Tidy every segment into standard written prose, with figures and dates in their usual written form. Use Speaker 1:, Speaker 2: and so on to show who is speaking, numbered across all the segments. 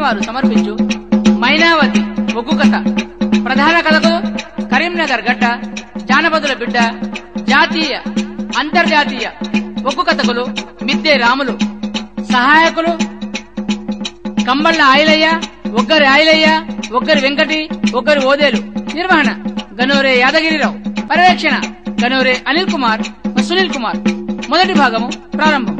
Speaker 1: వారు సమర్పించు మైనావతి ఒగ్గు కథ. ప్రధాన కథకు కరీంనగర్ గడ్డ, జానపదుల బిడ్డ, జాతీయ అంతర్జాతీయ ఒగ్గు కథకులు మిద్దె రాములు. సహాయకులు కంబళ్ళ ఆయిలయ్య, ఒగ్గరి ఆయిలయ్య, ఒగ్గరి వెంకటి, ఒగ్గరి ఓదేలు. నిర్వహణ గనోరే యాదగిరిరావు. పర్యవేక్షణ గనోరే అనిల్ కుమార్, సునీల్ కుమార్. మొదటి భాగము ప్రారంభం.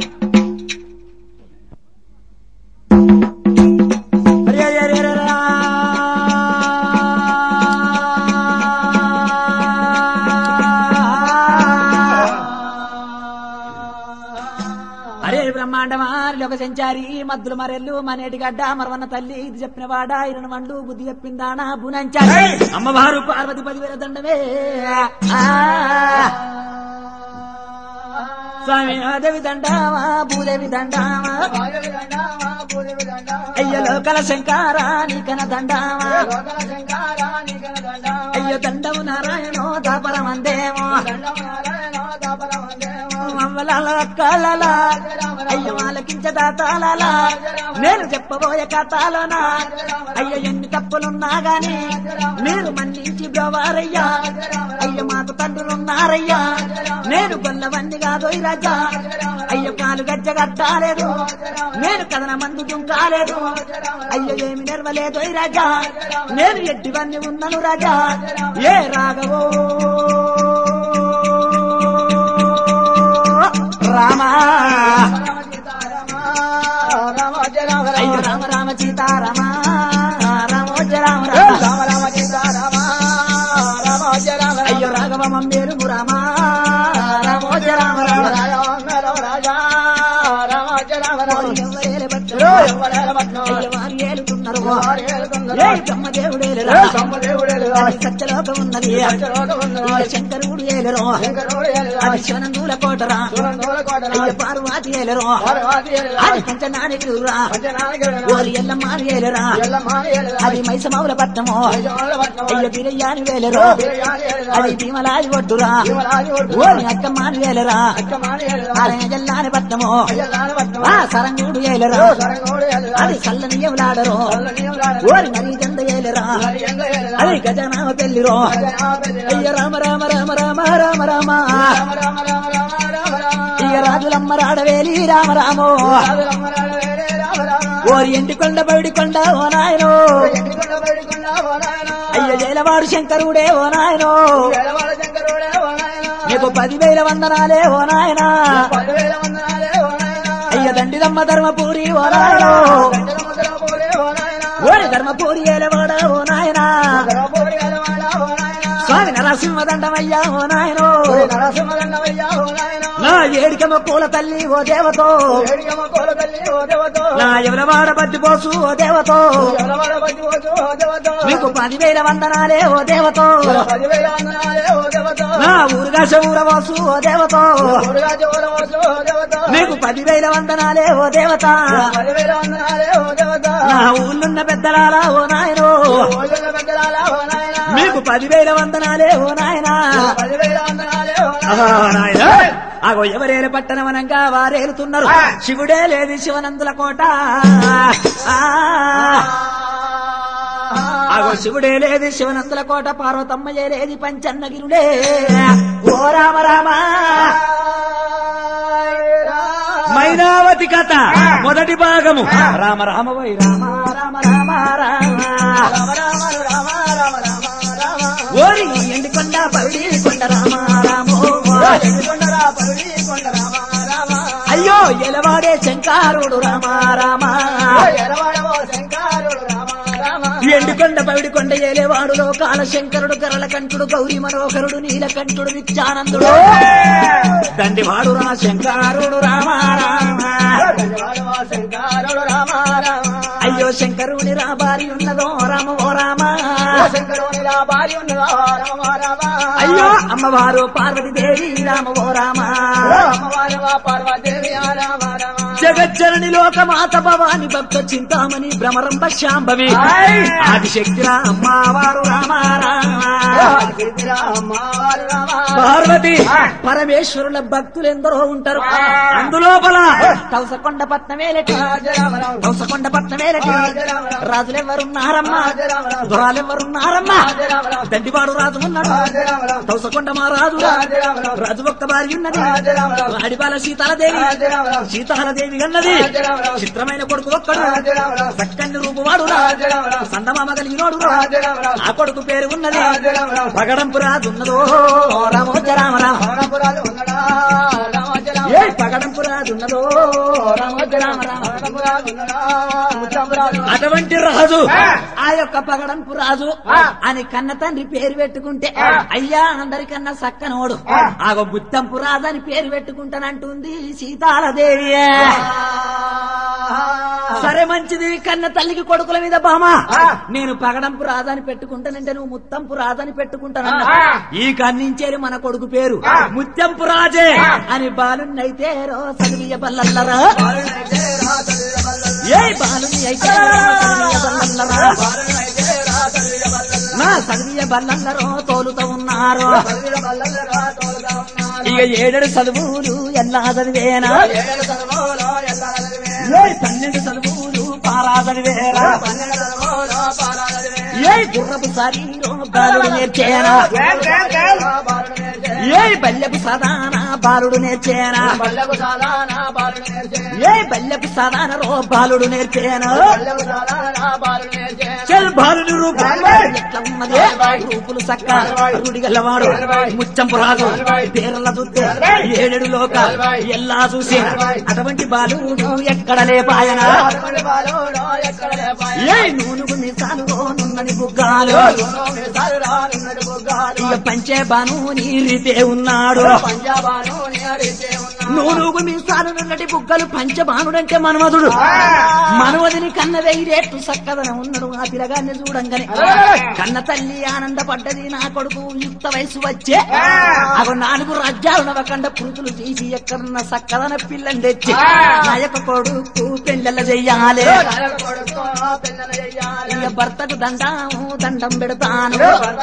Speaker 2: బ్రహ్మాండమారిలోక సంచారి మద్దులు మరెల్లు మనేటి గడ్డ మరవన్న తల్లి ఇది చెప్పిన వాడ ఇరణ మండు బుద్ధి చెప్పిందానా బునంచారి అమ్మవారు పార్వతి 10,000 దండమే. స్వామి దేవి దండావా భూదేవి దండావా అయ్య లోకల శంకారా నీకన దండావా అయ్య దండము నారాయణో దాపరమందేమో అమ్మలాల అయ్య వాళ్ళకించ దాతాలా నేను చెప్పబోయే కథలోనా అయ్య ఎన్ని తప్పులున్నా గాని మీరు మన్నించి బ్రవారయ్యా అయ్య మాకు తండ్రులున్నారయ్యా నేను గొల్లవన్నీ కాదోయ్ రాజా అయ్య కాలు గజ్జ కట్టాలేదు నేను కథన మందు దుంకాలేదు అయ్య ఏమి నెరవలేదోయ్ రాజా నేను ఎట్టివన్నీ ఉన్నాను రాజా ఏ రాఘవో రామా అయ్యో రామ రామ సీతారామ రామోజ రామ రామ రామ సీతారామ రామోజ రామ అయ్యో రాఘవ మమ్మేరు రామ రామోజ రామ రామ రాజా రామోజ రామ వారు ఏలుతున్నారు సత్యలోకం ఉన్నది శంకరుడు ఏలరు అది శివనందుల కోటరా పార్వతి ఏలరు అది పంచనానికి ఓరి ఎల్లమ్మాని ఏలరా అది మైసమౌల పట్నము అయ్య బిరయ్యాని వేలరు అది భీమలాది ఒడ్డురా ఓరి అక్కమ్మాని వేలరా అరయ జల్లాని పట్నము సరంగుడు ఏలరా అది సల్లనియములాడరు ఓరి నరి గండ ఏలరా అది గజనామ పెళ్లిరో అయ్య రామ రామ రామ రామ రామ రామ ఇక రాజులమ్మ రాడవేలి రామ రామో ఓరి ఎంటి కొండ బయడి కొండ ఓ నాయనో అయ్య జైలవాడు శంకరుడే ఓ నాయనో నీకు 10,000 వందనాలే ఓ నాయనా అయ్య దండిదమ్మ ధర్మపూరి ఓ నాయనో ఓరి ధర్మపూరి ఏలవాడ ఓ నాయనా స్వామి నరసింహదండమయ్యా ఓ నాయనో నా ఏడికమ్మ పూల తల్లి ఓ దేవతో నా ఎవరవాడ బద్దిపోసు ఓ దేవతో మీకు 10,000 వందనాలే ఓ దేవతో నా ఊరుగా ఊరవాసు ఓ దేవతో మీకు 10,000 వందనాలే ఓ దేవత నా ఊళ్ళున్న పెద్దలారా ఓ నాయనో మీకు 10,000 వందనాలే ఓ నాయనా అగో ఎవరేలు పట్టణమనంగా వారేలుతున్నారు శివుడే లేదు శివనందుల కోట అగో శివుడే లేదు శివనందుల కోట పార్వతమ్మయ్యే లేది పంచన్నగిరుడే ఓ రామ రామ మైనావతి కథ మొదటి భాగము రామ రామ వై రామ రామ రామ రామ ఓరి ఎండికొండ పవిడి కొండ రామ రామో అయ్యో ఎలవాడే శంకారుడు రామ రామ ఎండికొండ పవిడికొండ ఏలేవాడు లోకాల శంకరుడు కరల కంఠుడు గౌరీ మనోహరుడు నీలకంఠుడు నిత్యానందుడు దండివాడు రా శంకరుడు రామ రామ అయ్యో శంకరుని రా భార్య ఉన్నదో రామ ఓ రామ అయ్యో అమ్మవారు పార్వతీదేవి రామ ఓ రామ జగజ్జనని లోకమాత భవాని భక్త చింతామణి భ్రమరంబ శాంభవి ఆదిశక్తి అమ్మవారు పార్వతి పరమేశ్వరుల భక్తులు ఎందరో ఉంటారు. అందులోపల తవసకొండ పట్నమేలటి రాజులెవరున్నారమ్మా, దొరాలెవరున్నారమ్మా, దండివాడు రాజు ఉన్నాడు, తవసకొండ మా రాజు, రాజు ఒక్క భార్య ఉన్నది, ఆడిపాల సీతాలదేవి అన్నది, చిత్రమైన కొడుకు ఒక్కడు, చక్కని రూపువాడు, సందమామ కలిగినోడు, ఆ కొడుకు పేరు ఉన్నది పగడంపు రాజు ఉన్నదో రామోజ రామ రామ, పగడంపు రాజు ఉన్నదో రామోజ రామ రామ. అటువంటి రాజు ఆ యొక్క పగడంపు రాజు అని కన్న తండ్రి పేరు పెట్టుకుంటే అయ్యా అందరికన్నా సక్కనోడు ఆగో గుత్తంపు రాజు అని పేరు పెట్టుకుంటానంటుంది సీతాలదేవి. సరే మంచిది, కన్న తల్లికి కొడుకుల మీద బామా నేను పగడంపు రాజాని పెట్టుకుంటానంటే నువ్వు ముత్తంపు రాజాని పెట్టుకుంటానన్నా, ఈ కన్నించేది మన కొడుకు పేరు ముత్తంపు రాజే అని బాలున్నైతే రో సదివియ బల్లల్లరా, ఏ బాలుని అయితే బల్లల్లరా, నా సదివియ బల్లల్లరో తోలుతూ ఉన్నారు. ఇక 7 చదువులు ఎలా చదివేనా, 12 చదువులు పారా చదివేరా, ఏ గుర్రపు శరీరో బాలుడు నేర్చేనా, ఏ బల్లెపు సదాన బాలుడు నేర్చేనా, ఏ బల్లెపు సదాన రో బాలుడు నేర్చేనా, చల్ బాలుడు రూపాలు ఎట్లా ఉన్నది, రూపులు సక్క రుడిగల్లవాడు ముచ్చంపు రాజు పేర్ల చూస్తే 7 లోకాలు ఎల్లా చూసి అటువంటి బాలుడు ఎక్కడ లేపాయన, ఏ నూనుగు మిసాలు నున్నది బుగ్గాలు, ఇక పంచే బాను నీ రీతే ఉన్నాడు, నూనుగు మిసాలు నున్నటి బుగ్గలు పంచబానుడంటే మన్మధుడు, మన్మధుని కన్న వెయ్యేట్టు సక్కదనం ఉన్నాడు. ఆ పిల్లగాన్ని చూడంగానే కన్న తల్లి ఆనందపడ్డది, నా కొడుకు యుక్త వయసు వచ్చే అవి 4 రాజ్యాలు నవకండ పురుతులు తీసి ఎక్కడున్న సక్కదన పిల్లని తెచ్చి నా యొక్క కొడుకు పెళ్ళ చెయ్యాలి, ఇక భర్తకు దండం పెడతాను.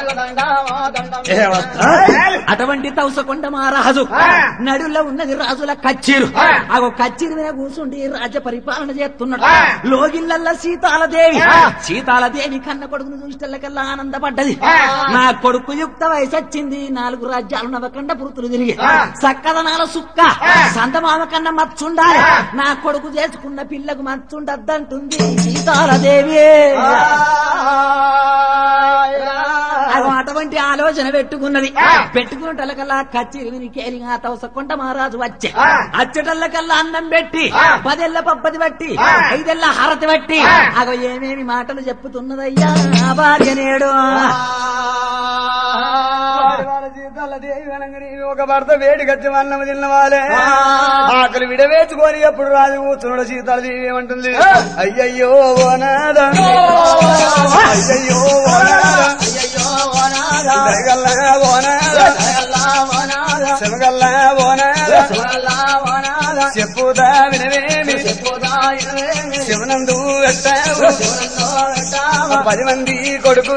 Speaker 2: అటువంటి తవసకొండ మహారాజు నడులో ఉన్నది రాజుల కచ్చీరు, అగో కచ్చీరు మీద కూర్చుండి రాజ్య పరిపాలన చేస్తున్నాడు. లోగిళ్ళల్లా సీతాలదేవి కన్న కొడుకును చూసేళ్ళకల్లా ఆనందపడ్డది, నా కొడుకు యుక్త వయసు వచ్చింది, 4 రాజ్యాలు నవకండ పురుతులు తిరిగి సక్కదనాల సుక్క సంతమామ కన్నా మచ్చుండాలి, నా కొడుకు చేసుకున్న పిల్లకు మచ్చుండద్దంటుంది సీతాలదేవి. అటువంటి ఆలోచన పెట్టుకున్నటల్లకల్లా కచ్చిరి కేలిగా తవసకొండ మహారాజు అచ్చటల్లకల్లా అన్నం పెట్టి 10 ఏళ్ల పప్పది బట్టి 5 ఏళ్ల హారతి బట్టి అగో ఏమేమి మాటలు చెప్పుతున్నదయ్యా నా భార్య నేడు.
Speaker 3: ఒక భర్త వేడి గచ్చి అన్నం తిన్నవాలే ఆకలి విడవేసుకొని ఎప్పుడు రాజు కూర్చున్నాడు. సీతాలదేవి ఏమంటుంది, అయ్యయ్యో ఓనాదా, అయ్యయ్యో ఓనాదా, దయగల్లా ఓనాదా, శివగల్లా ఓనాదా, చెప్పుదా వినవేమి శివనందు పెట్టావు 10 మంది కొడుకు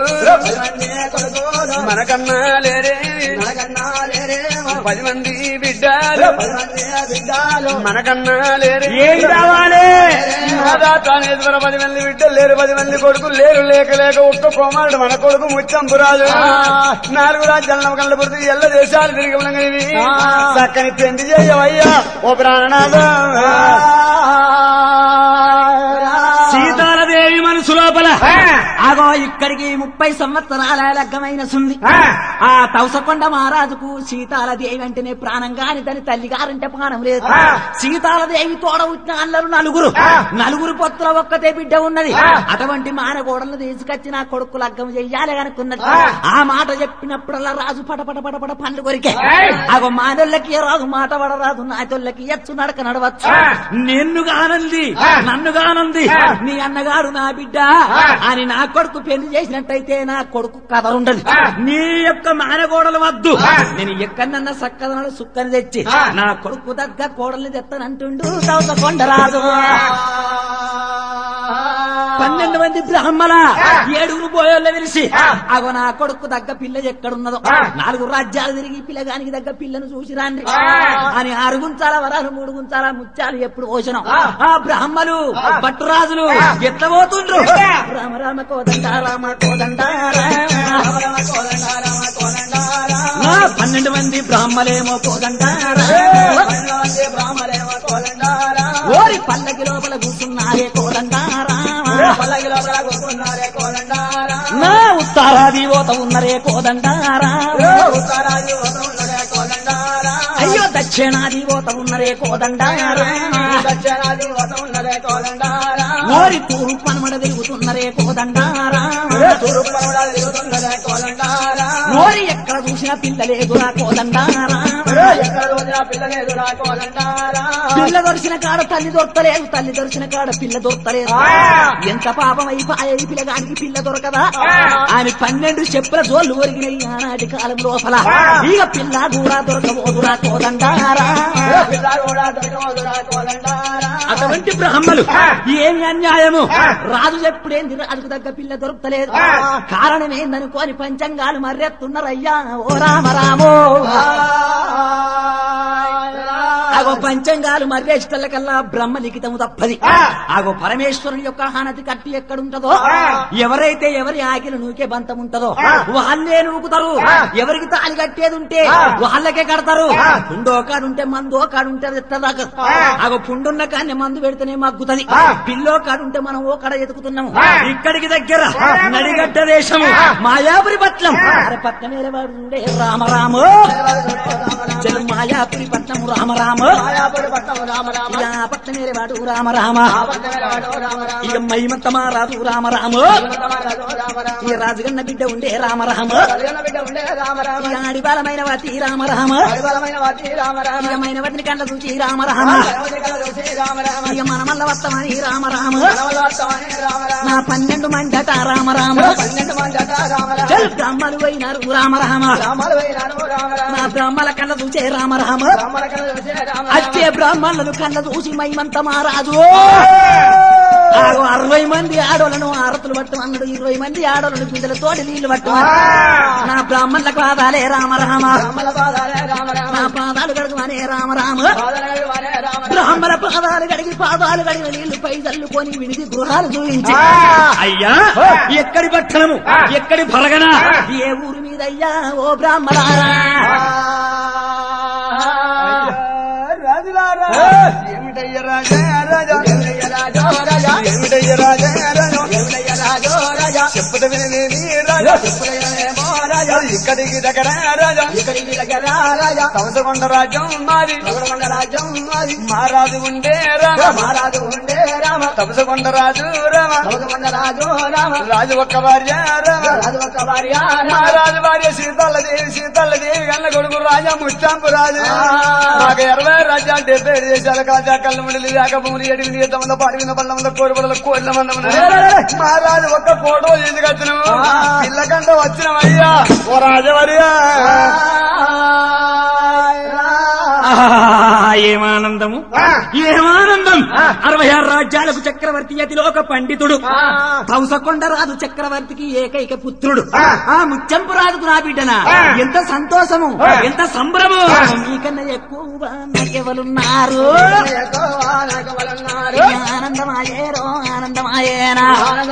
Speaker 3: మనకన్నా లేరేమి 10 మంది బిడ్డలు మనకన్నా లేరు. ఏం కావాలి 10 మంది బిడ్డలు లేరు, 10 మంది కొడుకులు లేరు. లేక ఒక్క కుమారుడు మన కొడుకు ముచ్చంపు రాజు 4 రాజ్యాల నమ్మకంలో పుడుతూ ఎల్ల దేశాలు తిరిగి ఉన్నవి చక్కని పెండి చేయవయ్యా ఓ ప్రాణనాథ.
Speaker 2: సీతాలదేవి మనసు లోపల ఆగో ఇక్కడికి 30 సంవత్సరాల లగ్గమైన సుంది. ఆ తవసకొండ మహారాజుకు సీతాలదేవి అంటేనే ప్రాణం గాని దాని తల్లి గారంటే ప్రాణం లేదు. సీతాలదేవి తోడ వచ్చిన అల్లరు 4 పొత్తుల ఒక్కతే బిడ్డ ఉన్నది. అటువంటి మానగోడలను తీసుకొచ్చి నా కొడుకు లగ్గం చెయ్యాలి అనుకున్నది. ఆ మాట చెప్పినప్పుడల్లా రాజు పటపట పండ్లు కొరికే ఆగో మానోళ్ళకి రాదు మాట పడరాదు, నాతోళ్ళకి ఎచ్చు నడక నడవచ్చు. నన్ను గానంది నీ అన్నగారు నా బిడ్డ బిడ్డ అని నా కొడుకు పెళ్లి చేసినట్టయితే నా కొడుకు కథ ఉండదు. నీ యొక్క మానగోడలు వద్దు, నేను ఎక్కడన్నా సక్కదనాలు సుక్కని తెచ్చి నా కొడుకు దగ్గర కోడల్ని తెస్తానంటుండు తవసకొండరాజు. 12 మంది బ్రాహ్మణ 7 పోయోళ్ళ తెలిసి అగో నా కొడుకు దగ్గ పిల్ల ఎక్కడున్నదో 4 రాజ్యాలు తిరిగి పిల్లగానికి దగ్గ పిల్లను చూసి రాండి అని 6 గుంచాల వరాలు 3 గుంచాల ముత్యాలు ఎప్పుడు పోసినాం. ఆ బ్రాహ్మలు భట్టురాజులు ఎట్లా పోతుండ్రు? రామ రామ కోదండ రామ కోదండ 12 మంది బ్రాహ్మలేమో కోదండ ఓరి పల్లకి లోపల కూర్చున్నారే కోదండారా, నా ఉత్తరాది ఓత ఉన్నరే కోదండారా, అయ్యో దక్షిణాది ఓత ఉన్నరే కోదండారా, ఓరి తూర్పు పనమడ తిరుగుతున్నరే కోదండారా, ఓరి ఎక్కడ చూసిన పిల్లలేదురా కోదండారా, పిల్ల దొరిచిన కాడ తల్లి దొరకలేదు, తల్లి దొరిచిన కాడ పిల్ల దొరకలేదు. ఎంత పాపం అయిపోయాయి పిల్లగానికి పిల్ల దొరకదా? ఆమె 12 చెప్పుల జోళ్ళు ఒరిగినాయి ఆనాటి కాలం లోపల. ఇక పిల్ల కూడా దొరకబోదురా కోదండారా. అటువంటి బ్రాహ్మలు ఏమి అన్యాయము! రాజు చెప్పుడేంది, రాజుకు దగ్గర పిల్ల దొరకలేదు. కారణం ఏందనుకోని పంచంగాలు మర్రెత్తున్నారయ్యా ఓ రామరామో. ఆగో పంచంగాలు మర్రేష్టలకల్లా బ్రహ్మ లిఖితము తప్పది. ఆగో పరమేశ్వరుని యొక్క హానతి కట్టి ఎక్కడుంటదో, ఎవరైతే ఎవరి ఆకిలు నూకే బంతం ఉంటదో వాళ్ళే నూకుతారు. ఎవరికి తాళి కట్టేది ఉంటే వాళ్ళకే కడతారు. పుండో కాడుంటే మందో కాడుంటే ఎత్తదాకా. ఆగో పుండున్న కాన్ని మందు పెడితేనే మగ్గుతది. పిల్లో కాడుంటే మనం ఓ కడ ఎతుకుతున్నాము. ఇక్కడికి దగ్గర నడిగడ్డ దేశము మాయాపురి పట్నం. పట్నమేరే వాడు ఉండే రామరాము, మాయాపురి పట్నము రామరామ, పట్నమేరే వాడు రామరామ, ఇక మైమంత మారాదు రామరామ, ఇక రాజుగన్న బిడ్డ ఉండే రామరామ, ఇక అడిబాలమైన వాటి రామరామ, ఇక మైన వాటిని కళ్ళ చూచి రామరామ, ఇక మన మల్ల వస్తామని రామరామ, నా 12 మండట రామరామ, బ్రహ్మలు పోయినారు రామరామ, నా బ్రహ్మల కళ్ళ చూచే రామరామ, అచ్చే బ్రాహ్మణులను కళ్ళ చూసి మైమంత మారాజు 60 మంది ఆడోళ్ళను ఆరతులు పట్టమన్నాడు. 20 మంది ఆడోళ్ళను బిడ్డలతోటి నీళ్లు పట్టమన్నాడు. నా బ్రాహ్మణుల పాదాలే రామరామ, నా పాదాలు కడుగుమనే రామరామ, బ్రాహ్మణ పాదాలు కడిగి పాదాలు కడిగిన నీళ్లు పై చల్లుకొని విడిది గృహాలు చూపించి అయ్యా ఎక్కడి పట్టణము ఎక్కడి పరగన ఏ ఊరి మీద అయ్యా ఓ బ్రాహ్మణారా.
Speaker 3: రాజులారా ఏమిటయ్య రాజా రాజా, ఏమిటయ్య రాజా రాజా, చెప్పుట వినేది రాజా, ఇక్కడికి దగ్గర రాజా, తవసకొండ రాజ్యం మాది, మహారాజు ఉండే రామ, తవసకొండ రాజు రామ, రాజు ఒక్క భార్య మహారాజు భార్య సీతల్లదేవి కన్న కొడుకు రాజా ముత్తాంపు రాజు. నాకు 20 రాజ్యాలు 77 దేశాల కాజా కళ్ళ మండలి దాకా భూములు 8 ఈతమంద పాడిన బల్ల కోడిపల్ల కోట్ల మంది మహారాజు ఒక్క ఫోటో ఎందుకు వచ్చినాము పిల్లకంట వచ్చినమయ్యా ఓ రాజవర్యా.
Speaker 2: ఏమానందము ఏమానందం! 66 రాజ్యాలకు చక్రవర్తి అతిలోక పండితుడు తవసకొండ రాజు చక్రవర్తికి ఏకైక పుత్రుడు. ఆ ముత్యంపు రాజుకు నా బిడ్డనా ఎంత సంతోషము ఎంత సంభ్రము! మీకన్నా ఎక్కువ నాకెవలున్నారు? ఆనందమాయేరో ఆనందమాయేనా,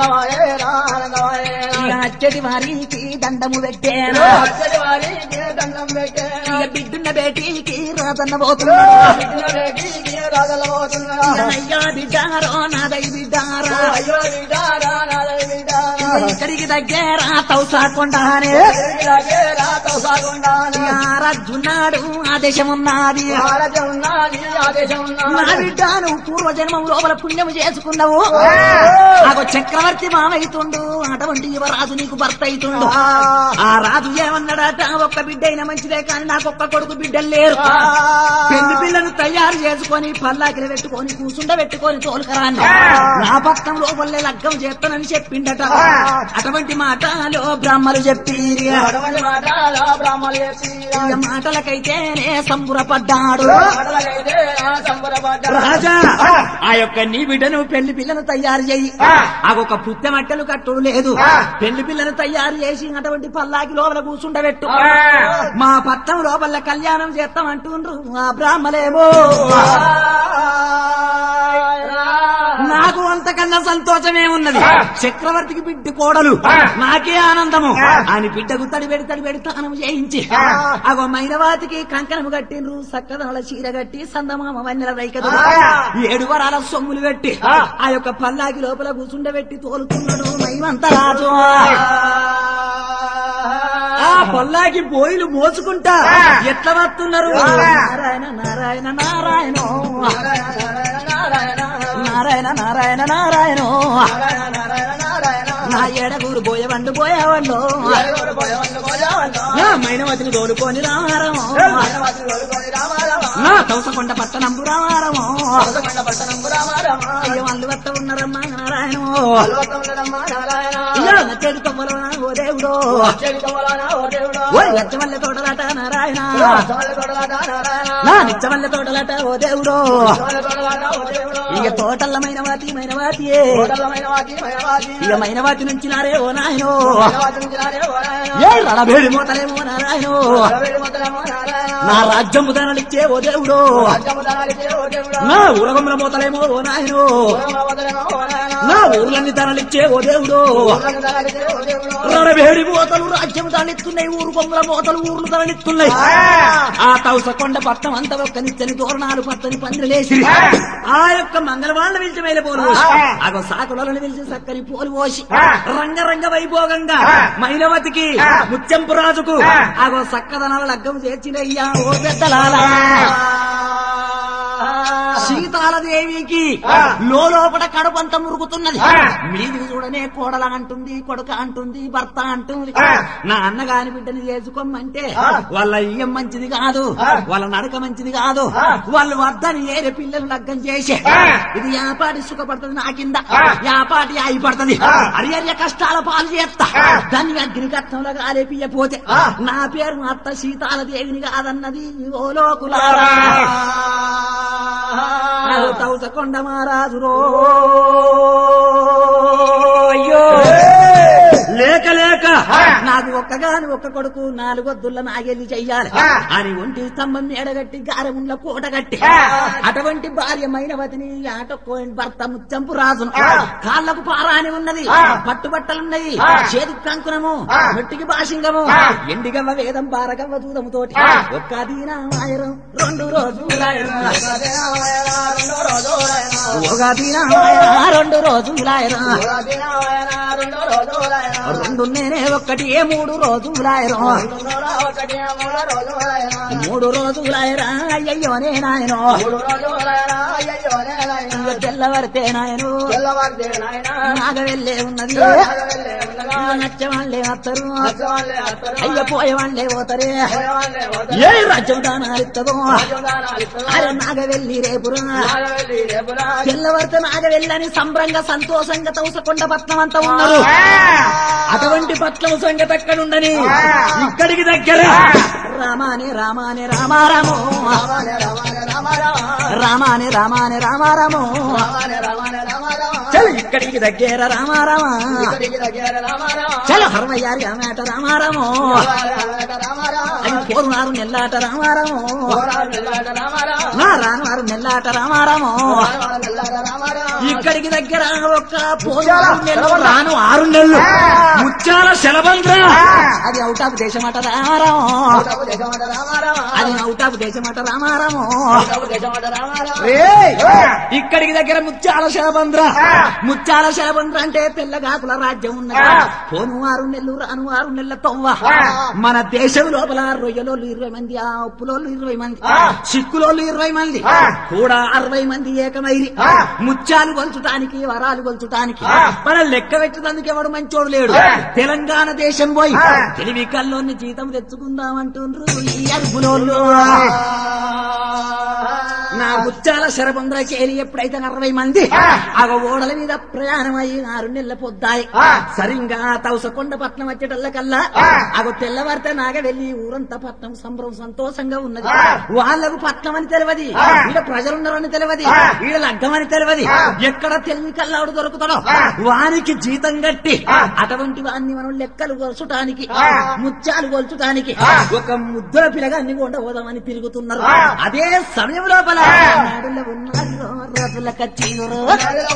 Speaker 2: అచ్చటి వారికి దండము పెట్టేనా, బిడ్డున్న బేటీకి రాజన్న పోతున్నా, అయ్యో బిడ్డారో నాదై బిడ్డారా, ఇక్కడికి దగ్గర తౌసాకొండానే రాజున్నాడు ఆదేశమున్నది నా బిడ్డ నువ్వు పూర్వజన్మం లోపల పుణ్యము చేసుకున్నావు నాకు చక్రవర్తి మామైతుండు అటువంటి యువరాజు నీకు భర్త అయితుండు ఆ రాజు ఏమన్నాడట ఒక్క బిడ్డ అయినా మంచిదే కానీ నాకు ఒక్క కొడుకు బిడ్డలు లేరు పెళ్లి పిల్లను తయారు చేసుకొని పల్లాకిలు పెట్టుకొని కూసుండబెట్టుకొని తోలుకరాన్ని నా పక్కన లోపలే లగ్గం చేస్తానని చెప్పిండట అటువంటి మాటలో బ్రాహ్మలు చెప్పి మాటలకైతేనే సంబురపడ్డాడు రాజా ఆ యొక్క నీ బిడ్డను పెళ్లి పిల్లను తయారు చేయి ఒక పుట్టె మట్టెలు కట్టుడు లేదు పెళ్లి పిల్లను తయారు చేసి అటువంటి పల్లాకి లోపల కూర్చుండబెట్టు మా పట్టం లోపల కళ్యాణం చేస్తామంటుండ్రు ఆ బ్రాహ్మలేమో నాకు అంతకన్నా సంతోషమే ఉన్నది చక్రవర్తికి బిడ్డ కోడలు నాకే ఆనందము అని బిడ్డకు తడి తానం చేయించి అగో మైనవాతికి కంకణము కట్టిండ్రు సక్కదనల చీర కట్టి సందమామ వన్నెల రైకదు 7 వరాల సొమ్ములు పెట్టి ఆ యొక్క పల్లాకి లోపల కూర్చుండబెట్టి తోలుతున్నాడు మైమంతరాజు ఆ పల్లాకి బోయిలు మోసుకుంటా ఎట్లా వస్తున్నారు నారాయణ నారాయణ నారాయణ నారాయణ నారాయణ నారాయణ నా ఏడగూరు పోయేవండు పోయేవాళ్ళు నా మైనవతిని తోలుకొని రామారము నా తౌసకొండ పట్టణంబు రామారము అయ్య వాళ్ళు వత్త ఉన్నారమ్మా నారాయణ నచ్చేది కొమ్మలనా ఓ దేవుడు నిచ్చమల్లె తోటలాట నారాయణ నా నిచ్చమల్లె తోటలాట ఓ దేవుడు ఇక తోటల్ల మైనవాతియే ఇక మైనవాతి నుంచి నారే ఓ నాయనో ఏ రణభేడి మోతలేమో నారాయణో నా రాజ్యం ముదనలిచ్చే ఓ దేవుడు నా ఊరగమ్ముల మోతలేమో ఓ నాయనో నా ఊర్లన్నీ ధనలిచ్చే ఓ దేవుడు రణభేడి మోతలు రాజ్యం ధనలిస్తున్నాయి ఊరు బొమ్మల మోతలు ఊర్లు ధనలిస్తున్నాయి ఆ తౌసకొండ పట్టం అంత ఒక్క నిచ్చని తోరణాలు పచ్చని పందిరేసి ఆ యొక్క మంగళవాళ్ళ పిలిచి మైలపోలు అగో సాకులను పిలిచి చక్కని పోలు పోసి రంగరంగ వైభోగంగా మైనవతికి ముత్యంపు రాజుకు అగో సక్కదనాల లగ్గం చేర్చినయ్యా ఓ పెద్దలాల సీతాలదేవికి లోపల కడుపంత మురుగుతున్నది మీదికి చూడనే కోడల అంటుంది కొడుక అంటుంది భర్త అంటుంది నా అన్నగాని బిడ్డని చేసుకోమంటే వాళ్ళ ఇయ్యం మంచిది కాదు వాళ్ళ నడక మంచిది కాదు వాళ్ళు వద్దని ఏరే పిల్లలు లగ్గం చేసే ఇది యాపాటి సుఖపడుతుంది నా కింద యాపాటి ఆయి పడుతుంది అరియర్య కష్టాల పాలు చేస్తా దాన్ని అగ్ని కట్టంలో కాలేపియపోతే నా పేరు అత్త సీతాలదేవిని కాదన్నది ఓ లోకులారా తౌసకొండ మహారాజురో అయ్యో లేక లేక నాకు ఒక్కగాని ఒక్క కొడుకు 4 వద్దుల నాగెల్లి చెయ్యాలి అని ఒంటి స్తంభం ఎడగట్టి గారముండ్ల కోట కట్టి అటువంటి భార్య మైనవతిని ఆటకోని భర్త ముత్యంపు రాజును కాళ్లకు పారాని ఉన్నది పట్టుబట్టలున్నాయి చేతికి కంకునము మెట్టికి భాషింగము ఎండిగవ్వ వేదం పారగవ్వ దూదముతోటి ఒక్క దీనామాయరం 2 రోజులాయరం ఒక దీనామాయరం 2 రోజులాయరం 2 నేనే 1 3 రోజులాయరం 3 రోజులాయరా అయ్యయ్యోనే నాయనో తెల్లవారితే నాయను నాగవెల్లే ఉన్నది నచ్చవాళ్లే వస్తారు అయ్య పోయేవాళ్లే పోతారే ఏ రాజ్యం దానాలిస్తుందో అరే నాగవెల్లి రేపురా తెల్లవారితే నాగవెల్లని సంబరంగా సంతోషంగా తౌసకొండ పట్నం అంతా ఉన్నారు అటువంటి పట్నం సంగతి అక్కడుండని ఇక్కడికి దగ్గర రామానే రామానే రామారామో రామానే రామానే రామారామో చల్ ఇక్కడికి దగ్గర రామారామా చల్ 60 ఆమెట రామారామో అది 4 నెల్లాట రామారామో నా 6 నెల్లాట రామారామో ఇక్కడికి దగ్గర ఒక్క 4 నెలలు రాను 6 నెలలు ముత్యాల శలబంద్ర అది అవుట్ ఆఫ్ దేశమాట రామారామో అది అవుట్ ఆఫ్ దేశమాట రామారామో ఇక్కడికి దగ్గర ముత్యాల శలబంద్ర ముత్యాల శరబంద్ర అంటే తెల్లగాకుల రాజ్యం ఉన్నది. పోను 6 నెలలు రాను 6 నెలల తొవ్వ. మన దేశం లోపల రొయ్యలోళ్ళు 20 మంది, ఆ ఉప్పులోళ్ళు 20 మంది, సిక్కులోళ్ళు 20 మంది, కూడా 60 మంది ఏకమైరి ముత్యాలు కొల్చడానికి, వరాలు కొల్చడానికి. మన లెక్క పెట్టడానికి ఎవడు మంచోడు లేడు. తెలంగాణ దేశం పోయి తెలివి కల్లోని జీతం తెచ్చుకుందామంటుండ్రు ఈ అరుపులోళ్ళు. నా ముత్యాల శరబంద్రకి వెళ్ళి ఎప్పుడైతే 60 మంది అగ ఓడల మీద ప్రయాణం అయ్యి 6 నెలల పొద్దాయి. సరిగ్గా తౌసకొండ పట్నం వచ్చేటల్లకల్లా అగ తెల్లవారితే నాగ వెళ్లి ఊరంతా పట్నం సంబరం సంతోషంగా ఉన్నది. వాళ్ళకు పట్నం అని తెలియదు, ఈడ ప్రజలున్నారని తెలియదు, ఈడ లగ్గమని తెలియదు. ఎక్కడ తెలివి కల్లాడు దొరుకుతాడో వానికి జీతం కట్టి అటువంటి వాన్ని మనం లెక్కలు కొల్చడానికి, ముత్యాలు కొల్చడానికి ఒక ముద్దుల పిల్లగాన్ని కొండ పోదామని తిరుగుతున్నారు. అదే సమయం లోపల నాడులో ఉన్నారు రాజుల కచ్చీరు, నాడులో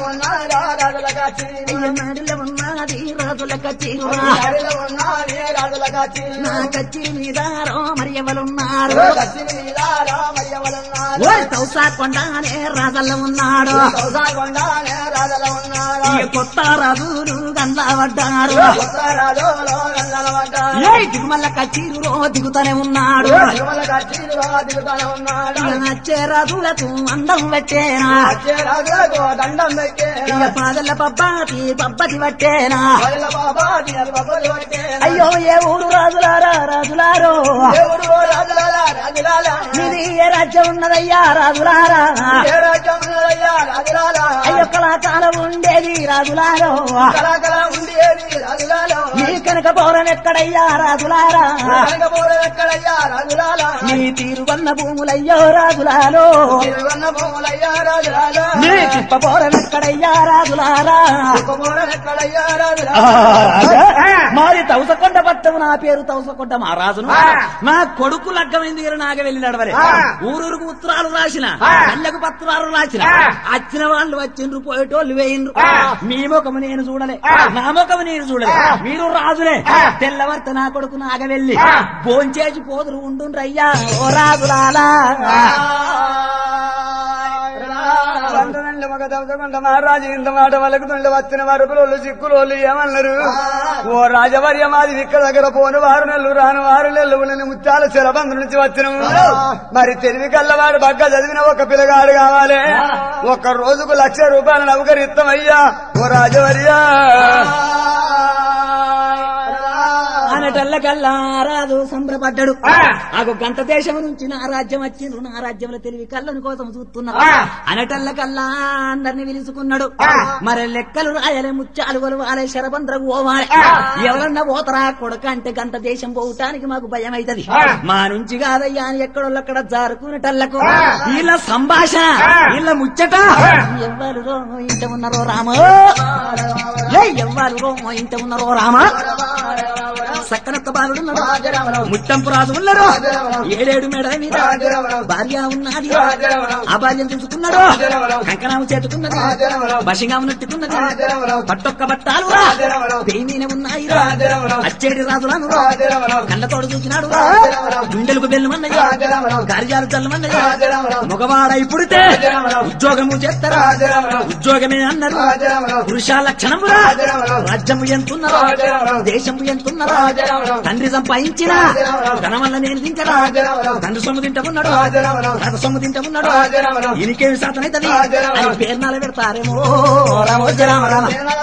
Speaker 2: ఉన్నది రాజుల కచ్చీరు, నా కచ్చీరు మీద మరి ఎవరున్నారు, తౌసా కొండనే రాజల్లో ఉన్నాడు, కొత్త రాజులు గండ్లా పడ్డారు, దిగుమల్ల కచ్చీరులో దిగుతానే ఉన్నాడు. నచ్చే రాజులకు అందం పెట్టేనా, పాదల పబ్బాటి పబ్బటి పట్టేనా. అయ్యో ఏ ఊరు రాజులారా రాజులారో, ఇది ఏ రాజ్యం ఉన్నదయ్యా రాజులారా, అయ్యో కళాకాలం ఉండేది రాజులారో, నీ కనుక పౌరం ఎక్కడయ్యా రాజులారా, నీ తీరువన్న భూములయ్యో రాజులాలో, నీ తిప్ప పౌరం ఎక్కడయ్యా రాజులారా. మరి తౌసకొండ పట్టం నా పేరు తౌసకొండ మహారాజును, నా కొడుకు లగ్గమైంది నాగ వెళ్ళి నడవలే. ఊరూరుకు ఉత్తరాలు రాసిన, కళ్ళకు పత్రాలు రాసిన, వచ్చిన వాళ్ళు వచ్చిండ్రు, పోయేటోళ్ళు వేయిండ్రు. మీ ముఖము నేను చూడలే, నా ముఖము నేను చూడలే, మీరు రాజులే. తెల్లవారితే నా కొడుకు నాగ వెళ్ళి భోంచేసి పోదురు ఉండుండ్రయ్యా ఓ రాజులాలా.
Speaker 3: మహారాజు ఇంత మాట వలకుతుండే వచ్చిన వరకులోళ్ళు సిక్కులోళ్ళు ఏమన్నారు, ఓ రాజవర్య మాది ఇక్కడ దగ్గర పోను 6 నెలలు రాను 6 నెలలు ముత్యాల శరబంధు నుంచి వచ్చినాము. మరి తెలివి కల్లవాడు బగ్గ చదివిన ఒక పిల్లగాడు కావాలి, ఒక్క రోజుకు 1,00,000 రూపాయల నౌకరిస్తామయ్యా ఓ రాజవర్య
Speaker 2: అనటల్లకల్లా రాజు సంబరపడ్డాడు. ఆగో గంట దేశం నుంచి నా రాజ్యం వచ్చిండ్రు, నా రాజ్యంలో తెలివి కళ్ళని కోసం చూస్తున్నారు. అనటల్లకల్లా అందరిని పిలుచుకున్నాడు. మరి లెక్కలు రాయాలి, ముత్యాలు కొలవాలి, శరబంద్రకు పోవాలి. ఎవరన్నా పోతారా కొడుక అంటే గంట దేశం పోవటానికి మాకు భయం అవుతుంది, మా నుంచి కాదయ్యా అని ఎక్కడోళ్ళక్కడ జారుకునేటల్లకు వీళ్ళ సంభాషణ, వీళ్ళ ముచ్చట. ఎవ్వరు రో ఇంట ఉన్నారో రామ, ఎవ్వరు రో ఇంట ఉన్నారో రామ. సక్కనొక్క బాలుడున్నాడు, ముట్టంపు రాజు ఉన్నాడు, 7 మేడల మీద భార్య ఉన్నది. ఆ భార్యను చూసుకున్నాడు, కంకణాము చేతుకున్నది, బషింగా ఉన్నట్టుకున్నది, పట్టొక్క బట్టాలు పేమీన ఉన్నాయి. అచ్చేడి రాజులను కళ్ళతోడు చూసినాడు, గుండెలకు బెల్లమన్నది, కార్యాలు చల్లమన్నది. మగవాడై పుడితే ఉద్యోగము చేస్తారు, ఉద్యోగమే అన్నారు. పురుష లక్షణమురా రాజ్యము ఎంతున్నదో, దేశము ఎంతున్నదో, తండ్రి సంపాదించిన ధనం వల్ల నేను తింటరా, తండ్రి సొమ్ము తింటమున్నాడు, రథ సొమ్ము తింటమున్నాడు, ఈయనకేమి శాతనైతది అని పేర్నాల పెడతారేమో. రామ రామ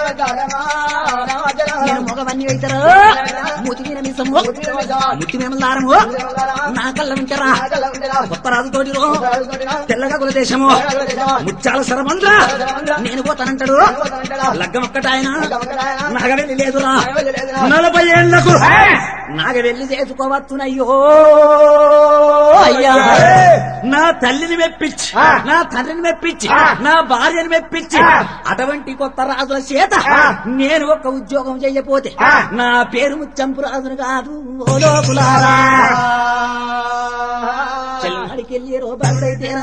Speaker 2: నేను మగవన్నీ అవుతారు, మూతి మీద మిసము ముత్తి మేము దారము, నా కళ్ళ వింటారా కొత్త రాజుతోటి తెల్లగా కుల దేశము ముత్యాల శరబంద్ర నేను పోతానంటాడు. లగ్గం ఒక్కటాయన నాగవెల్లి లేదురా, 40 ఏళ్లకు నాగవెల్లి చేసుకోవచ్చునయ్యో అయ్యా. నా తల్లిని మెప్పించి, నా తండ్రిని మెప్పించి, నా భార్యని మెప్పించి అటువంటి కొత్త రాజుల చేత నేను ఒక ఉద్యోగం చెయ్యపోతే నా పేరు ముచ్చంపు రాజును కాదు ఓ లోకులారా. చెల్లడికెళ్ళి రూపాయలైతేనా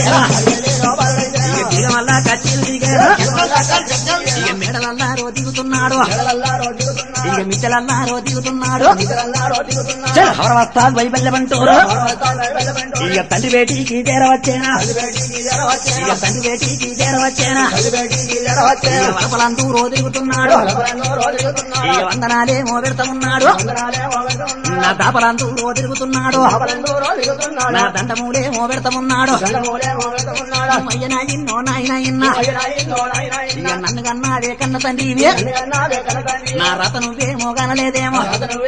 Speaker 2: వల్ల కచ్చీలు దిగారు, ఇక మేడలల్లా దిగుతున్నా దిగుతున్నాడు ఇక మిచ్చలన్నారో దిగుతున్నాడు హరవస్తాలు వైబల్యమంటూరు ఇక తండ్రి బేటీకి చేరవచ్చేనా ఇక తండ్రి బేటీకి చేరవచ్చేనా వరపలందరూ దిగుతున్నాడు ఇక వందనాలేమో పెడతామున్నాడు నా దాపలందరూ తిరుగుతున్నాడు నా దండములేమో పెడతామున్నాడు అయ్యనాయిన్నో నాయన ఇక నన్ను కన్నావే కన్న తండ్రి నా రత నువ్వేమో కనలేదేమో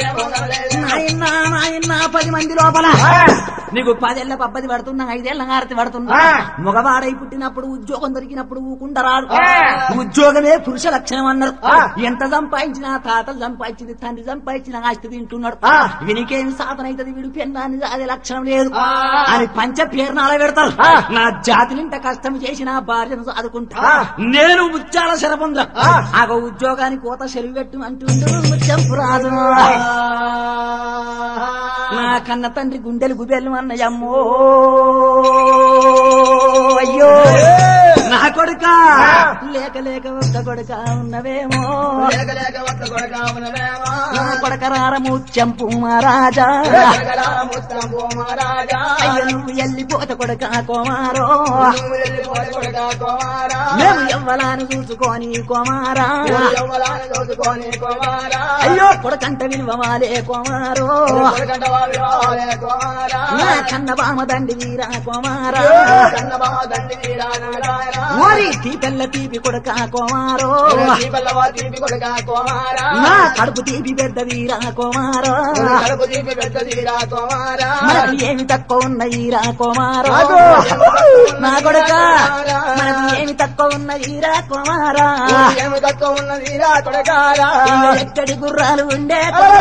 Speaker 2: నాయన 10 మంది లోపల నీకు 10 ఏళ్ల పబ్బది పడుతున్నా 5 ఏళ్ల హారతి పడుతున్నా మగవాడై పుట్టినప్పుడు ఉద్యోగం దొరికినప్పుడు ఊకుండరాడు ఉద్యోగమే పురుష లక్షణం అన్నారు ఎంత సంపాదించినా తాతలు సంపాదించింది తండ్రి సంపాదించిన ఆస్తి తింటున్నాడు వీనికేమి సాధన అవుతుంది వీడు పెన్నాన్ని అదే లక్షణం లేదు అని పంచ పేర్నాల పెడతారు నా జాతినింట కష్టం చేసి నా భార్యను సాదుకుంటా నేను ముత్యాల శరపొంద ఆగ ఉద్యోగానికి కోత సెలవు పెట్టు అంటుండు ముత్యంపు రాదు నా కన్న తండ్రి గుండెలు గుబెలు అన్నయ్యమ్మో అయ్యో నా కొడుక లేక లేక ఒక్క కొడుక ఉన్నవేమో నా కొడక రార ముత్యంపు మహారాజా అయ్యో నువ్వు వెళ్ళిపోత కొడుక కోమారో మేము ఎవ్వలాను చూసుకొని కోమారా అయ్యో కొడకంట విలువవాలే కోమారో నా కన్న బామ దండి వీరా కోమారా ఓరి తీపెల్ల తీపి కొడక కోమారో నా కడుపు తీపి పెద్ద వీరా కోమారో మనకు ఏమి తక్కువ ఉన్న వీరా కోమారో నా కొడక మనకు ఏమి తక్కువ ఉన్న వీరా కోమారా ఎక్కడి గుర్రాలు ఉండే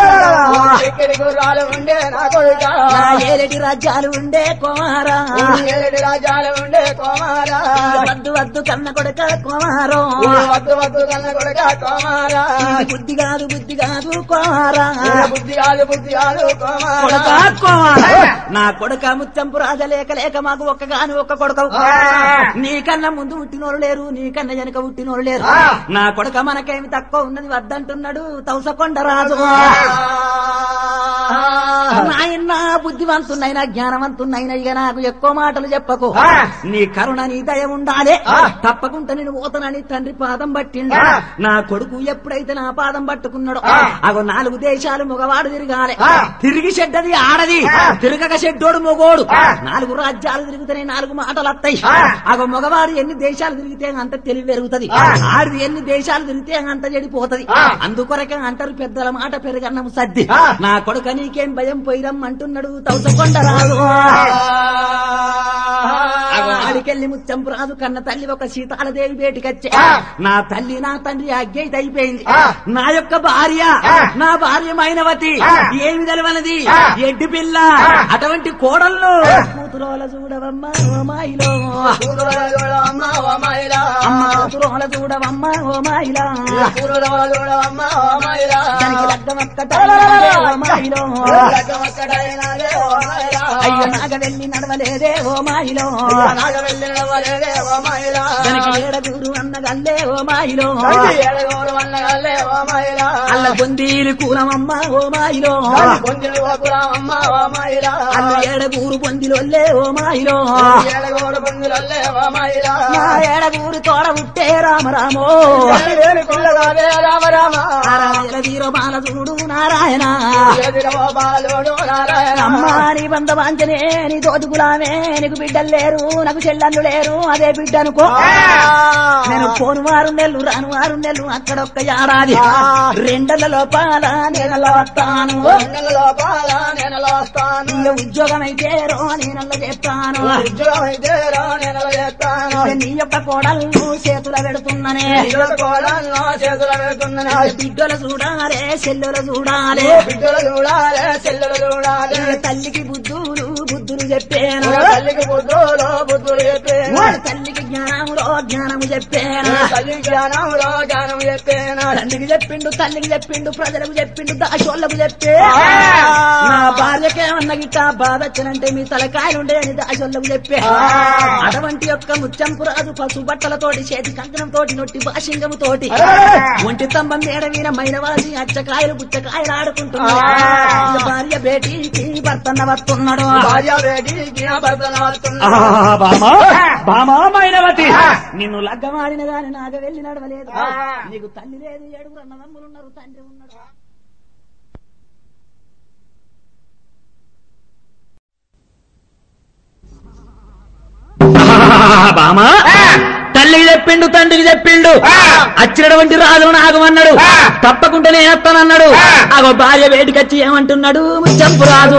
Speaker 2: నా ఏలటి రాజ్యాలు ఉండే కోమారా వద్దు వద్దు కన్న కొడక కోమారో బుద్ధి కాదు కోమారా కొడక కోమారా నా కొడక ముత్యంపు రాజ లేక లేక మాకు ఒక్కగాని ఒక్క కొడక నీకన్నా ముందు పుట్టినోరు లేరు నీకన్నా వెనక పుట్టినోరు లేరు నా కొడక మనకేమి తక్కువ ఉన్నది వద్దంటున్నాడు తౌసకొండ రాజు నాయన బుద్ధివంతున్నైనా జ్ఞానవంతున్నైనా ఇక నాకు ఎక్కువ మాటలు చెప్పకు నీ కరుణ నీ దయ ఉండాలి తప్పకుండా నేను పోతానని తండ్రి పాదం పట్టిండు నా కొడుకు ఎప్పుడైతే నా పాదం పట్టుకున్నాడు అగో 4 దేశాలు మగవాడు తిరగాలి తిరిగి చెడ్డది ఆడది తిరగక చెడ్డోడు మొగోడు 4 రాజ్యాలు తిరుగుతాయి 4 మాటలు వస్తాయి అగో మగవాడు ఎన్ని దేశాలు తిరిగితే అంత తెలివి పెరుగుతుంది ఆడిది ఎన్ని దేశాలు తిరిగితే అంత చెడిపోతది అందుకొరకే అంటారు పెద్దల మాట పెరగన్నం సద్ది నా కొడుక నీకేం భయం పోయిరమ్మంటున్నాడు తౌసకొండ రాదు ఆడికెళ్ళి ముత్యంపు రాజు కన్న తల్లి ఒక సీతాలదేవి బేటికొచ్చే నా తల్లి నా తండ్రి అజ్ఞయిత అయిపోయింది నా యొక్క భార్య నా భార్య మైనవతి ఏమి తెలవనది ఎడ్డి పిల్ల అటువంటి కోడళ్ళు కూతురోల చూడవమ్మా ఓ మాయిలో అమ్మ కూతురోల చూడవమ్మా ఓ మాయిలా దానికి లగ్గమక్కట ఓ మాయిలో అయ్యో నాగ వెళ్ళి నడవలేదే ఓ మాయిలో దానికి 7 అన్నగల్లే ఓ మాయిలో అల్ల బొందీలు కూలమమ్మ ఓ మాయిలో అల్ల 7 బొందిలొల్లే ఓ మాయిలో నా 7 తోడ ఉట్టే రామరామో వీరో బాల చూడు నారాయణ అమ్మా నీ బంధ వాంచనే నీ తోదుకులామే నీకు బిడ్డలు లేరు నాకు చెల్లెళ్ళు లేరు అదే బిడ్డ అనుకో నేను పోను 6 నెలలు రాను 6 నెలలు అక్కడొక్క ఏడాది 2 లోపాల నేనలో వస్తాను ఉద్యోగం అయితే రో నేనల్లో చేస్తాను నీ యొక్క కోడళ్ళు చేతుల పెడుతున్నానే బిడ్డలు చూడాలే చెల్లెలు చూడాలి తల్లికి బుద్ధులు చెప్పాను తల్లికి జ్ఞానము చెప్పాను తండ్రికి చెప్పిండు తల్లికి చెప్పిండు ప్రజలకు చెప్పిండు దాశోళ్ళకు చెప్పే నా భార్యకేమన్నా ఎవరికన్నా గిట్ట బాధ వచ్చినంటే మీ తలకాయలుండే అని దాశల్లకు చెప్పే అటువంటి యొక్క ముత్యంపు రాజు పసుపు బట్టలతోటి చేతి కంకణంతో నొట్టి భాషింగముతోటి ఒంటి స్తంభం ఏడవీన మైనవాసి అచ్చకాయలు పుచ్చకాయలు ఆడుకుంటున్నాడు భార్య బేటీకి భర్తన్న వస్తున్నాడు మైనవతి నిన్ను లగ్గమాడిన గాని నాగ వెళ్ళి నడవలేదు నీకు తల్లి లేదు ఏడుగురు అన్నదమ్ములున్నారు తండ్రి ఉన్నాడు బామా తల్లికి చెప్పిండు తండ్రికి చెప్పిండు వచ్చినటువంటి రాజును ఆగమన్నాడు తప్పకుండా నేనొస్తానన్నాడు ఆగో భార్య వేటికొచ్చి ఏమంటున్నాడు ముచ్చంపు రాజు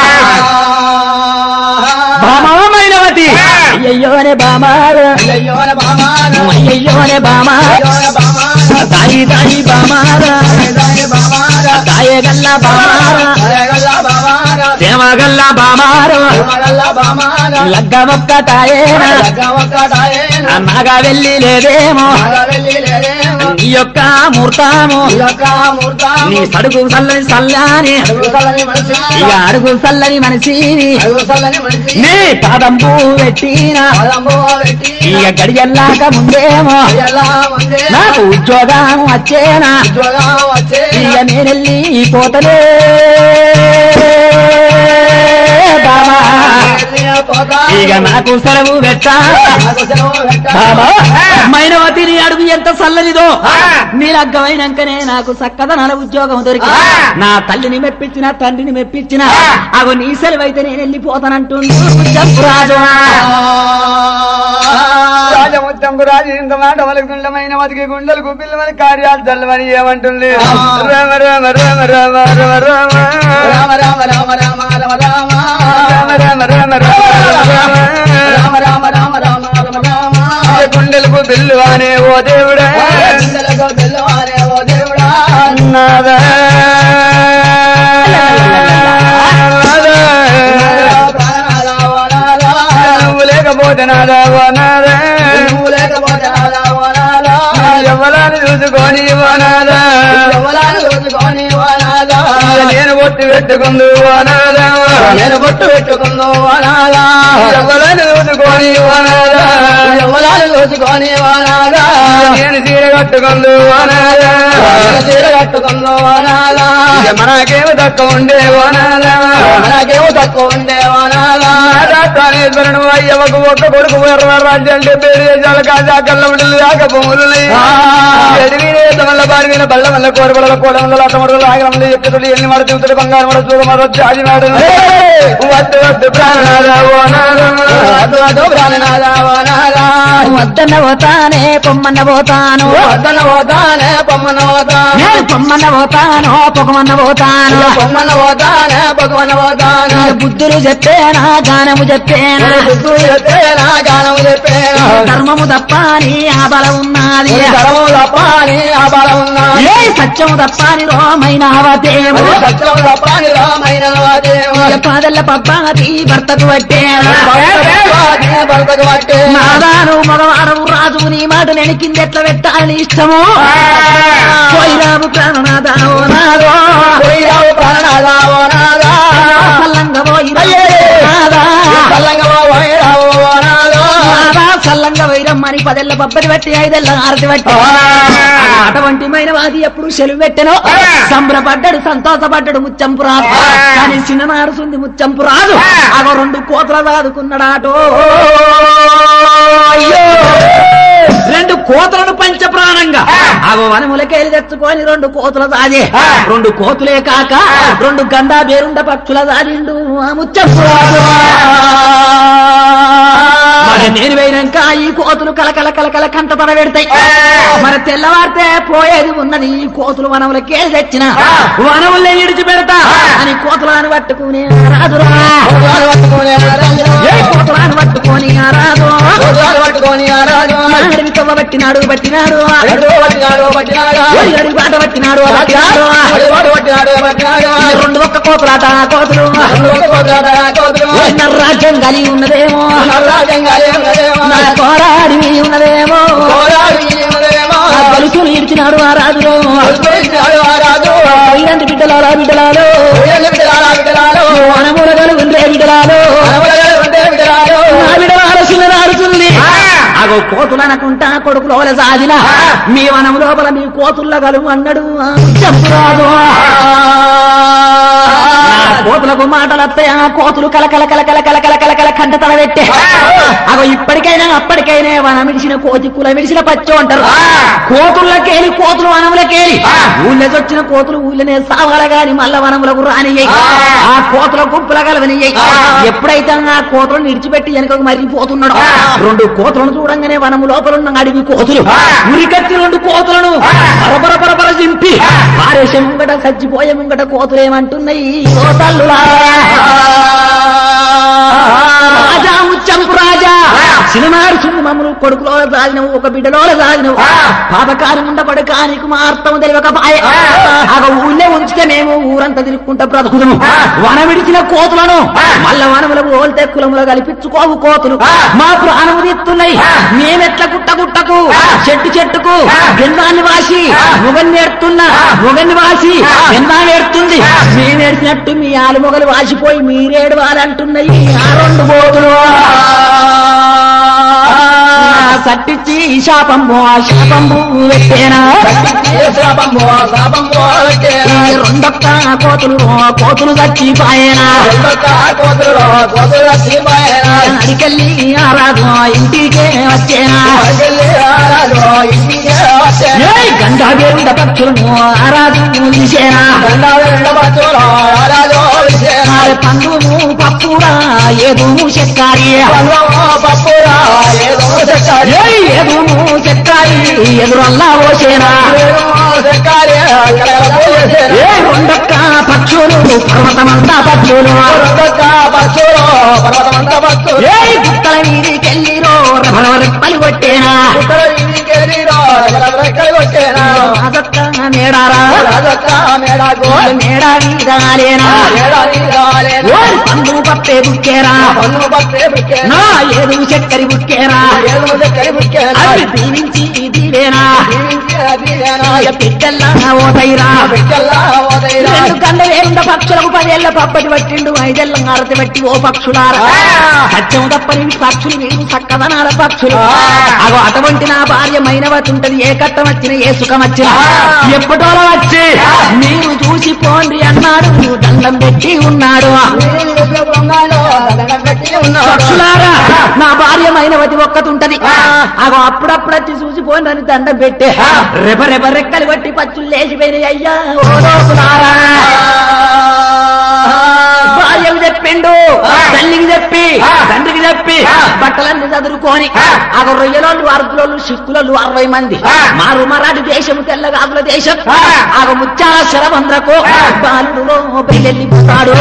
Speaker 2: మైనవతి అయ్యోనే బామారు అయ్యోనే బామా దాయి దాయి బామారా దాయగల్లా బామారా దేవగల్లా బామారు లగ్గ ఒక్కటాయేనా నాగా వెళ్ళి లేదేమో నీ యొక్క మూర్తాము నీ సడుగు సల్లని సల్లాని ఇక అడుగు సల్లని మనిషిని నీ పాదంబు పెట్టినా ఇక గడియల్లాక ముందేమో నాకు ఉద్యోగం వచ్చేనా ఇక నేనెళ్ళి పోతలే బాబా ఇక నాకు సెలవు పెట్టా బాబా మైనవతిని అడుగు ఎంత చల్లనిదో నీ లగ్గమైనాకనే నాకు చక్కదనాల ఉద్యోగం దొరికి నా తల్లిని మెప్పించిన తండ్రిని మెప్పించిన అగో నీ సెలవైతే నేను వెళ్ళిపోతానంటుండు రాజు
Speaker 3: రాజముత్తంకు రాజు ఇంత మాట వలకుండమైన మతికి గుండెలకు పిల్లమని కార్యాలు చల్లమని ఏమంటుంది రామ రామ రామ రామ రామ రామ రామ రామ రామ రామ రామ రామ రామ రామ రామ రామ రామ గుండెలకు బిల్లు అనే ఓ దేవుడా బిల్లు అనే ఓ దేవుడా నాదా నువ్వు లేకపోతే నాదా నాదా నువ్వు లేకపోతే నాదా నాదా ఎవరాలు చూసుకొని నాదా ఎవరాలు చూసుకొని నాదా నేను బొట్టు పెట్టుకుందు నాదా నేను బొట్టు పెట్టుకుందు నాదా ఎవరాలు చూసుకొని నాదా ఎవరాలు చూసుకొని నాదా నేను చీర కట్టుకుందు నాదా చీర కట్టుకుందు నాదా మనకేమో తక్కువ ఉండే నాదా మనకేమో తక్కువ ఉండే నాదా తానేశ్వరుడు అయ్యవకు ఒక్క కొడుకు రాజ్యాలు 70 దేశాల కాజా కళ్ళ ఉండలు దాక భూములు వల్ల బారి మీద బళ్ళ వల్ల కోరబల కోడల అతమడులు ఆగరంలో ఎప్పుడు ఎన్ని మడ చూతుడు బంగారు మడ చూడ మరో చాది నాడు వద్దు వద్దు
Speaker 2: వద్దన్న పోతానే పొమ్మన్న పోతాను
Speaker 3: వద్దన్న పోతానే పొమ్మన్న పోతాను
Speaker 2: పొమ్మన్న పోతాను పొగమన్న పోతాను
Speaker 3: పొమ్మన్న పోతానే పొగమన్న పోతాను
Speaker 2: బుద్ధులు చెప్పేనా గానము చెప్పేనా
Speaker 3: బుద్ధులు చెప్పేనా గానము చెప్పేనా
Speaker 2: ధర్మము తప్పని ఆ బలం ఉన్నది
Speaker 3: ధర్మము తప్పని ఆ బలం ఉన్నది
Speaker 2: ఏ సత్యము తప్పని రోమైనావదేవు
Speaker 3: సత్యము తప్పని రోమైనావదేవు
Speaker 2: పాదల్ల పబ్బాది భర్తకు పట్టేనా
Speaker 3: భర్తకు పట్టే
Speaker 2: నాదాను మగవారు రాజు నీ మాట నేను కింద ఎట్లా పెట్టాలని ఇష్టము పోయిరావు ప్రాణనాథో నాదో
Speaker 3: పోయిరావు ప్రాణనాథో నాదా
Speaker 2: సల్లంగా పోయి
Speaker 3: సల్లంగా పోయిరావు నాదో
Speaker 2: సల్లంగా వైరమ్మని 10 ఏళ్ల పబ్బది బట్టి 5 ఏళ్ల ఆరతి బట్టి అటువంటి మైనవాది ఎప్పుడు సెలవు పెట్టెనో సంబరపడ్డాడు సంతోషపడ్డాడు ముచ్చంపు రాజు కానీ చిన్ననాడు సుంది ముచ్చంపు రాజు అగో 2 కోతలు దాదుకున్నాడాటో అయ్యో 2 కోతులను పంచప్రాణంగా అగో వనములకేలి తెచ్చుకొని 2 కోతుల దాదే 2 కోతులే కాక 2 గండా బేరుండ పక్షుల దాడిండు ఆ ముచ్చంపు రాజు మరి నేను వేయినాక ఈ కోతులు కలకల కలకల కంట పడ పెడతాయి మరి తెల్లవారితే పోయేది ఉన్నది ఈ కోతులు వనములకే తెచ్చిన వనములే ఇడిచి పెడతా అని కోతులను పట్టుకునే రాదురా కోతులను పట్టుకొని రాదు అడవి తవ్వ పట్టినాడు పట్టినాడు అడిగి బాట పట్టినాడు 2 ఒక్క కోతులాట కోతులు రాజ్యం కలిగి ఉన్నదేమో కోరాడి ఉన్నదేమో గలుసులు ఇడిచినాడు ఆ రాజులో ఇలాంటి బిడ్డలాలో వనముల కోతులు అనకుంటా కొడుకులోల సాగిన మీ వనం లోపల మీ కోతుల్ల కలుగు అన్నాడు చంపురాదు కోతులకు మాటలత్తయా కోతులు కలకల కలకల కలకల కలకల కంట తల పెట్టే అగో ఇప్పటికైనా అప్పటికైనా వనం విడిచిన కోతి కుల విడిచిన పచ్చో అంటారు కోతులకేలి కోతులు వనములకేలి ఊళ్ళొచ్చిన కోతులు ఊళ్ళనే సావాల గాని మల్ల వనములకు రానియ్యి ఆ కోతుల గుంపుల కలవనియ్యి ఎప్పుడైతే ఆ కోతులను విడిచిపెట్టి వెనకకు మరిగిపోతున్నాడు రెండు కోతులను చూడంగానే వనము లోపల ఉన్న అడవి కోతులు ఉరికత్తి రెండు కోతులను పరపర చింపి పారేసే ముంగట చచ్చిపోయే ముంగట కోతులు ఏమంటున్నాయి ఓ తల్లులా రాజా ముచ్చంపు రాజా సినిమాడు చుండు మమ్మను కొడుకులో సాగినవు ఒక బిడ్డలో సాగినవు పాపకారం ఉండబడు కానికి మా అర్థం తెలియక పాయ ఆగ ఊళ్ళే ఉంచితే మేము ఊరంతా తిరుక్కుంటా బ్రతుకుతున్నాము వన విడిచిన కోతులను మల్ల వనములకు ఓల్తే కులములో కలిపించుకోవు కోతులు మా ప్రాణము తీస్తున్నాయి మేమెట్ల గుట్టకు చెట్టుకు గెందాన్ని వాసి మొగన్ని ఏడుతున్నా మొగన్ని వాసి గెందా ఏడుతుంది మేమేడ్చినట్టు మీ ఆలు మొగలు వాసిపోయి మీరేడు వారంటున్నాయి ఆ రెండు కోతులు సట్టిచ్చి శాపంబు పెట్టేనా రెండొక్క కోతులు చచ్చిపోయేనా అడికెళ్ళి ఆరాధు ఇంటికే వచ్చేనా గంగా వేరుండ పక్షులను ఆరాధు తీసేనా పండుము పప్పురా ఏదో చెక్కారి ఏదో చెక్కారి ఎదురల్లా ఓసేనా రెండొక్క పక్షులు పర్వతమంతా పక్షులు గుట్టల మీదికెళ్ళిరో రెప్పలు కొట్టేనా అదొక్క మేడారా మేడా మీదాలేనా పండు పప్పే బుక్కేరా నా ఏదో చక్కరి బుక్కేరా అది దీవించి దీవేనా పిట్టల్లా ఓదైరా రెండు కళ్ళ వేరుండ పక్షులకు 10 ఏళ్ల పప్పటి పట్టిండు 5 ఏళ్ల ఆరతి పట్టి ఓ పక్షులారా సత్యం తప్పని పక్షులు మీరు చక్కదనాల పక్షులు అగో అటువంటి నా భార్య మైనవతి ఉంటది ఏ కట్టం వచ్చినా ఏ సుఖం వచ్చినా ఎప్పటోలా వచ్చి మీరు చూసి పోండి అన్నాడు దండం పెట్టి ఉన్నాడు పక్షులారా నా భార్య మైనవతి ఒక్కతుంటది అగో అప్పుడప్పుడు వచ్చి చూసి పోండి అని దండం పెట్టే రెప రెక్కలు కొట్టి పచ్చులు లేచిపోయినాయి అయ్యా ఓదోకులారా భార్యకు చెప్పిండు తల్లికి చెప్పి తండ్రికి చెప్పి బట్టలన్నీ చదువుకొని ఆ రొయ్యలోళ్ళు అర్ధులోళ్ళు సిక్కులోళ్ళు 60 మంది మారు మరాఠీ దేశము తెల్లగాకుల దేశం ఆ ముత్యాల శరబంద్రకు బాలుడులో బయలుపోతాడు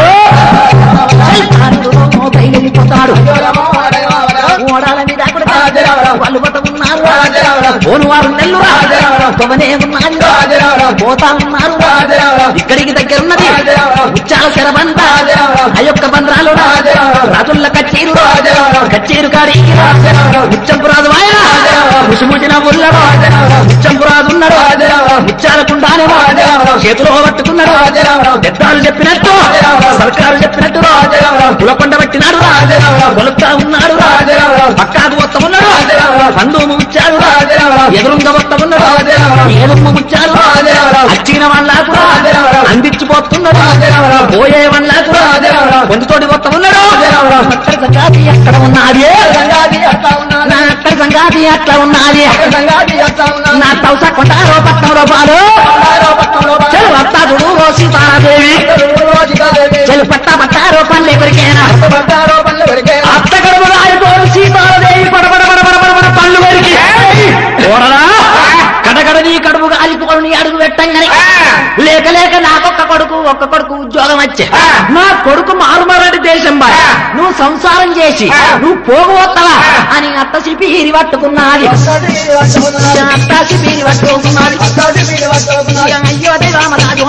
Speaker 2: బయలుపోతాడు ఓడాల మీద వాళ్ళు పోతా ఉన్నారు పోను వారు నెల్లు తొమనే ఉన్నారు పోతా ఉన్నారు ఇక్కడికి దగ్గర ఉన్నది ముత్యాల శరబంద ఆ యొక్క బంధ్రాలు రాజుల్ల కచ్చేరు కాడి ముచ్చంపురాజు ఆయన ముసిముసిన ఊళ్ళో ముచ్చంపురాజు ఉన్నాడు ముచ్చాలకుండానే చేతిలో పట్టుకున్నాడు పెద్దాలు చెప్పినట్టు సర్కారు చెప్పినట్టు కులకొండ పెట్టినాడు కొలుతా ఉన్నాడు పక్కాకు వస్తా ఉన్నాడు పండుము ముచ్చాడు ఎదురుంగ వస్తా ఉన్నాడు ఏదుమ్మ ముచ్చాడు వచ్చిన వాళ్ళకు అందించిపోతున్నాడు పోయే వాళ్ళకు పొందుతోటి వస్తా ఉన్నాడు అక్కడ సంగాతి అక్కడ ఉన్నది నా అక్కడ సంగాతి అట్లా ఉన్నది నా తౌస కొంటారో పట్నంలో పాలు వస్తాడు సీతారాదేవి చెలు పట్టారో పల్లె కొరికేనా అత్త గడుపు రాయిపోరు సీతారాదేవి పడబడ పళ్ళు కొరికి కడగడ నీ కడుపు కాలిపోను నీ అడుగు పెట్టంగానే లేక నాకొక్క కొడుకు ఉద్యోగం వచ్చే నా కొడుకు మారుమరాటి దేశం బాయ్ నువ్వు సంసారం చేసి నువ్వు పోగొత్తవా అని అత్త సిపిరి పట్టుకున్నది అత్త సిపిరి పట్టుకున్నది అయ్యోదే రామరాజు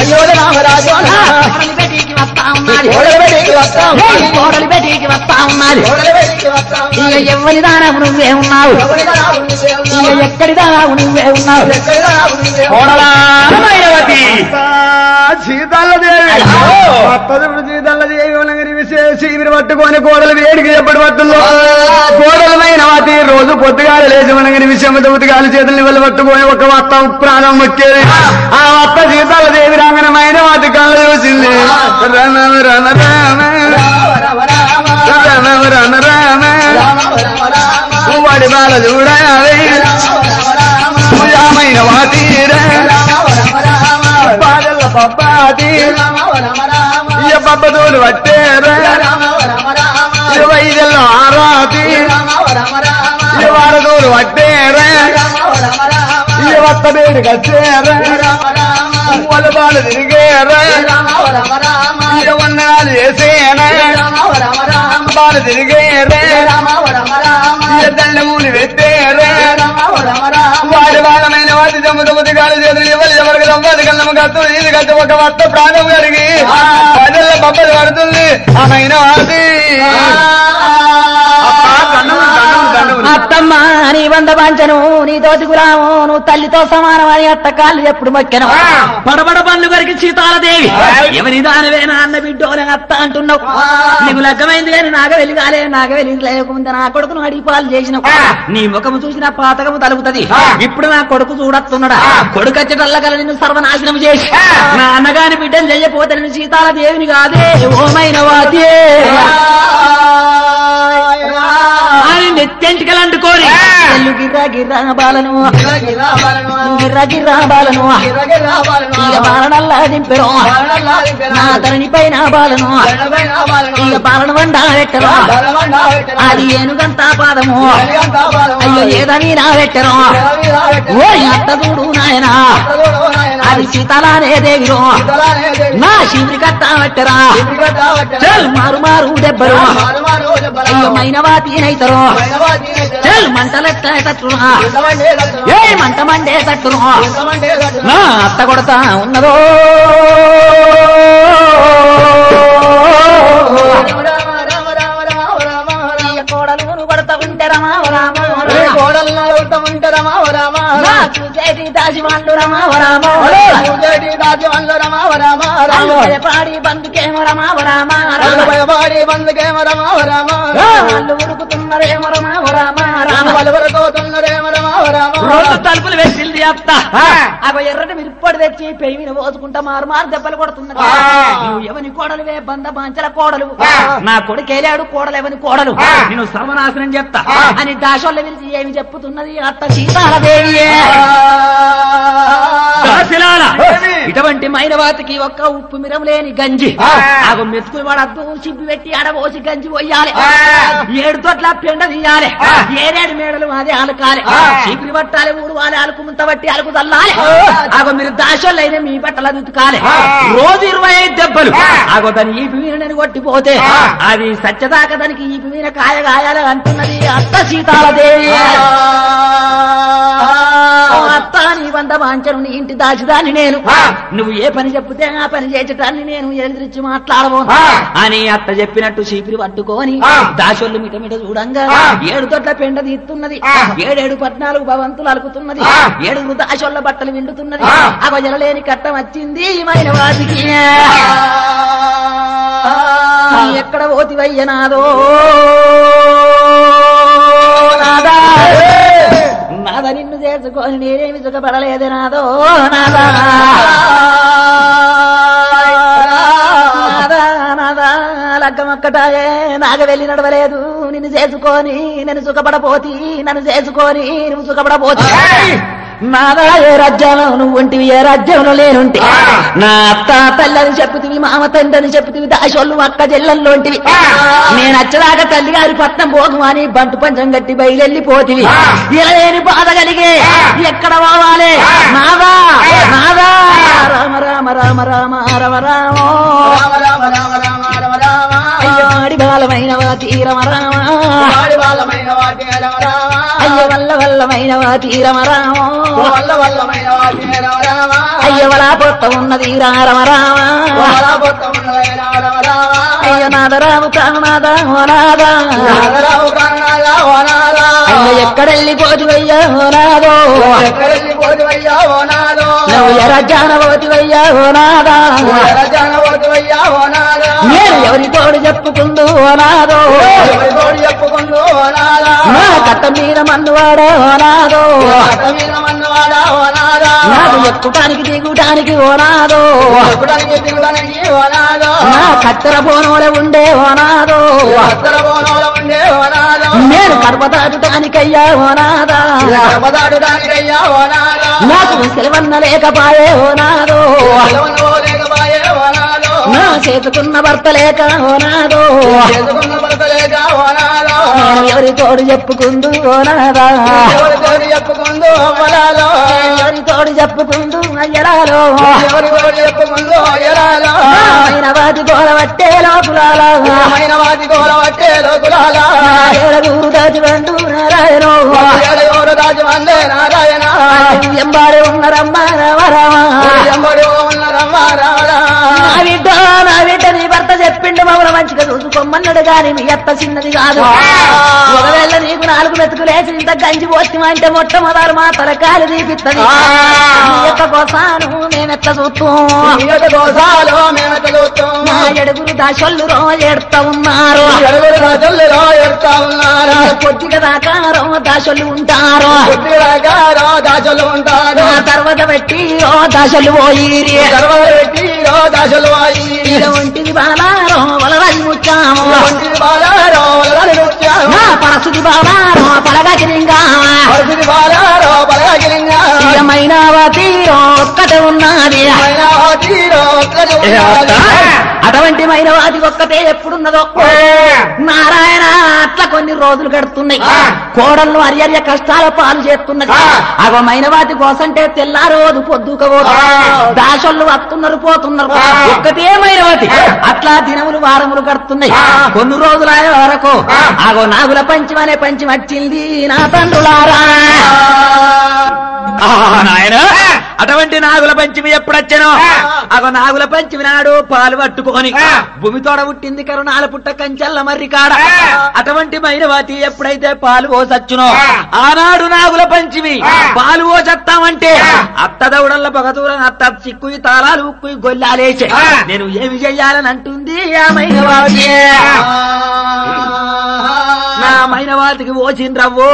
Speaker 2: బెటికి వస్తా ఉన్నది కోడలి బెటికి వస్తా ఉన్నది ఇక ఎవరి దానవు నువ్వే ఉన్నావు ఇక ఎక్కడి దానవు నువ్వే ఉన్నావు
Speaker 3: సీతాలదేవి సీతాలదేవి చీమిరి పట్టుకొని కోడలు వేడికి ఎప్పటి పట్టుల్లో కోడలమైన వాటి రోజు పొద్దుగాల లేచి మనగని విషయం పొద్దుగాల చేతుల్ని వెళ్ళి పట్టుకొని ఒక వత్త ప్రాణం మొక్కేది ఆ వత్త సీతాల దేవి రాంగనమైన వాటి కళ్ళు చూసింది రమ రమ రామ రమ రమ రామ వాడి బాల చూడాలి రామైన వాటి బాలల పబ్బాది పబ్బతోడు పట్టేరా వైద్యుల్లో ఆరాతి వారతోడు పట్టేరా వత్త వేడి కచ్చేరా వాళ్ళ బాలు తిరిగేరా వందనాలు చేసేనా బాలు తిరిగేరా దండమూలి పెట్టేరా వాడి బాలమైన వాటి జమ్ముతముతి గాలి చేతులు ఎవరికి దొంగది కళ్ళము కత్తు ఇది కత్తి ఒక వత్త ప్రాణం కరిగి పదల్ల బొబ్బలు పడుతుంది ఆమెన వాటి
Speaker 2: అత్తమ్మ నీ వంద పంచను నీ దోచుకురాము నువ్వు తల్లితో సమానం అని అత్త కాళ్ళు ఎప్పుడు మొక్కెను పడబడ పనులు గారికి సీతాలదేవి ఎవరి దానివేనా అన్న బిడ్డోనే అత్త అంటున్నావు నీకు లగ్గమైంది కానీ నాగవెల్లి కాలే నాగవెల్లి లేకుండా నా కొడుకును అడిగి పాలు చేసినావు నీ ముఖము చూసిన పాతకము తలుగుతుంది ఇప్పుడు నా కొడుకు చూడొస్తున్నాడా కొడుకు వచ్చేటల్లగల నిన్ను సర్వనాశనం చేసి నా అన్నగాని బిడ్డలు చెయ్యపోతే నేను సీతాలదేవిని కాదే ఓమైన వాతే నెత్తెంటికలు అంటుకోని గిర్రా గిర్రా బాలను గిర్రా గిర్రా బాలను ఇక బాలనల్లా దింపెరు నా ధరణి పైన బాలను ఇక బాలను వండా పెట్టరు అది ఏనుగంతా పాదము అయ్యో ఏదని నా పెట్టరు ఓ అత్త చూడు నాయనా అది సీతలానే దేవిరు నా శివుడి కట్ట పెట్టరా మారు మారు దెబ్బరు అయ్యో మైనవాతీనైతరు చల్ మంటలెట్టేటట్టునా ఏ మంట మండేటట్టును నా అత్త కొడతా ఉన్నదో కోడలు కొడతా ఉంటే రమా కోడలు ఉంటే రమా చూసేటి దాజివాళ్ళు రమా పాడి బందుకేమో రమా భయపాడి బందుకేమో రమా వాళ్ళు ఉరుకుతున్నారేమో రోజు తలుపులు వేసింది అత్త అగో ఎర్రటి మిరుప్పొడి తెచ్చి పెయి మీద పోసుకుంటా మారు మారు దెబ్బలు కొడుతున్నది నువ్వు ఎవని కోడలువే బంద బాంచల కోడలు నా కొడుకేలాడు కోడలు ఎవని కోడలు నేను సర్వనాశనం చెప్తా అని దాశోళ్ళ పిలిచి ఏమి చెప్పుతున్నది అత్త సీతాలదేవి ఇటువంటి మైనవాతికి ఒక్క ఉప్పు మిరం లేని గంజి ఆగ మెతుకులు పడద్దు చిప్పి పెట్టి ఆడబోసి గంజి పోయాలి 7 తొట్ల పెండ తీయాలి 7 మేడలు అదే అలకాలి చీపిరి పట్టాలి 3 వాలి అలుకు ముంత బట్టి అలుకు తల్లాలి ఆగో మీరు దాశోళ్ళు అయినా మీ బట్టలు దుతుకాలి రోజు 25 దెబ్బలు ఆగో దాని ఈ మీద నేను కొట్టిపోతే అది సత్యదాకా దానికి ఈ మీద కాయ కాయాలి అంటున్నది అత్త సీతాలదేవి అత్త నీ వంద వాంచను నీ ఇంటి దాచిదాన్ని నేను నువ్వు ఏ పని చెప్తే ఆ పని చేసేటాన్ని నేను ఎదురిచ్చి మాట్లాడబో అని అత్త చెప్పినట్టు చీపిరి పట్టుకొని దాశోళ్ళు మిట మిట చూడంగా 7 తొట్ల పెండ తీస్తున్నది 7 14 భవంతులు అలుకుతున్నది 7 దాశోళ్ళ బట్టలు విండుతున్నది ఆ జలలేని కట్టం వచ్చింది మైన వాటికి ఎక్కడ పోతివయ్యనాదో నాదా నాదా నిన్ను చేసుకొని నేనేమి సుఖపడలేదు నాదో నాదా నాదా నాదా లగ్గమక్కటాయే నాగవెల్లి నడవలేదు నిన్ను చేసుకొని నేను సుఖపడపోతి నన్ను చేసుకొని నువ్వు సుఖపడపోతి నాదా ఏ రాజ్యంలో నువ్వు ఉంటివి ఏ రాజ్యంలో లేనుంటి నా అత్త తల్లని చెప్పుతివి మామ తండ్రిని చెప్పుతివి దాశోళ్ళు అక్క చెల్లెల్లో ఉంటివి నేను వచ్చేదాకా తల్లి గారి పట్నం పోగు అని బంటు పంచం కట్టి బయలుపోతివి ఇలా లేని బాధ కలిగే ఎక్కడ పోవాలి నాదా నాదా రామ రామ రామ రామ రమ రామో అయ్యో ఆడి బాలమైన వాటి రమ రామ అయ్య వల్ల వల్లమైన వాటి రమ రామో అయ్య వలా పొత్త ఉన్నది రమ రామ అయ్య నాదరాము కానాదా ఓనాదా అయ్య ఎక్కడెళ్ళిపోతువయ్యా ఓనాదో జానవతివయ్యా ఓ నాదా నేను ఎవరి తోడు చెప్పుకుందు ఓ నాదో నా కట్ట మీద మన్నువాడా ఓ నాదో నాకు ఎక్కుటానికి దిగుటానికి ఓ నాదో నా కత్తెర బోనోలే ఉండే ఓ నాదో నేను కడపదాటుటానికయ్యా ఓ నాదా నాకు సెలవన్న లేకపాయే ఓ నాదో నా చేతుకున్న భర్త లేక ఓ నాదో నేను ఎవరి తోడు చెప్పుకుందు ఓ నాదా ఎవరి తోడు చెప్పుకుందు అయ్యరాలో వాటి గోల పట్టే లోపులాల ఏడుగురు దాచి వండు నారాయణ ఎంబాడే ఉన్నరమ్మా నా బిడ్డ నీ భర్త చెప్పిండు మమ్మల్ని మంచిగా చూసుకోమన్నాడు గాని మీ అత్త చిన్నది కాదు ఒకవేళ నీకు 4 మెతుకులేసి ఇంత గంజి పోస్తామంటే మొట్టమొదలు మా తలకాలు తీపిస్తుంది కోసాను మేమెత్త చూస్తాం నా ఎడుగురు దాసొల్లు ఏడుతా ఉన్నారు పొద్దుగా దాకారో దాసొల్లు ఉంటారు తర్వాత పెట్టి దాసొల్లు పోయి ఒంటిది బాలారో వలరాజు ముచ్చాము పరసుది బాలారో పలగలింగా మైనావతీరో ఒక్కటే ఉన్నది అటువంటి మైనవాది ఒక్కటే ఎప్పుడున్నదో నారాయణ అట్లా కొన్ని రోజులు గడుతున్నాయి కోడళ్ళు అర్యర్య కష్టాల పాలు చేస్తున్నది అగో మైనవాది కోసంటే తెల్లారోజు పొద్దుకోదు దాసోళ్ళు వస్తున్నారు పోతున్నారు ఒక్కటే మైనవాది అట్లా దినములు వారములు గడుతున్నాయి కొన్ని రోజుల వరకు అగో నాగుల పంచం అనే పంచం వచ్చింది నా తండ్రులారా నాయన అటువంటి నాగుల పంచమి ఎప్పుడొచ్చానో అగో నాగుల పంచమి నాడు పాలు పట్టుకొని భూమి తోడ పుట్టింది కరుణాల పుట్ట కంచెల్ల మర్రి కాడ అటువంటి మైనవాతి ఎప్పుడైతే పాలు పోసచ్చునో ఆనాడు నాగుల పంచమి పాలు పోసత్తామంటే అత్త దౌడల్ల పగదూరం అత్త చిక్కుయి తాళాలు ఉక్కుయి గొల్లాలేసే నేను ఏమి చెయ్యాలని అంటుంది ఆ మైనవాతి నా మైనవాతికి పోసిండ్రవ్వో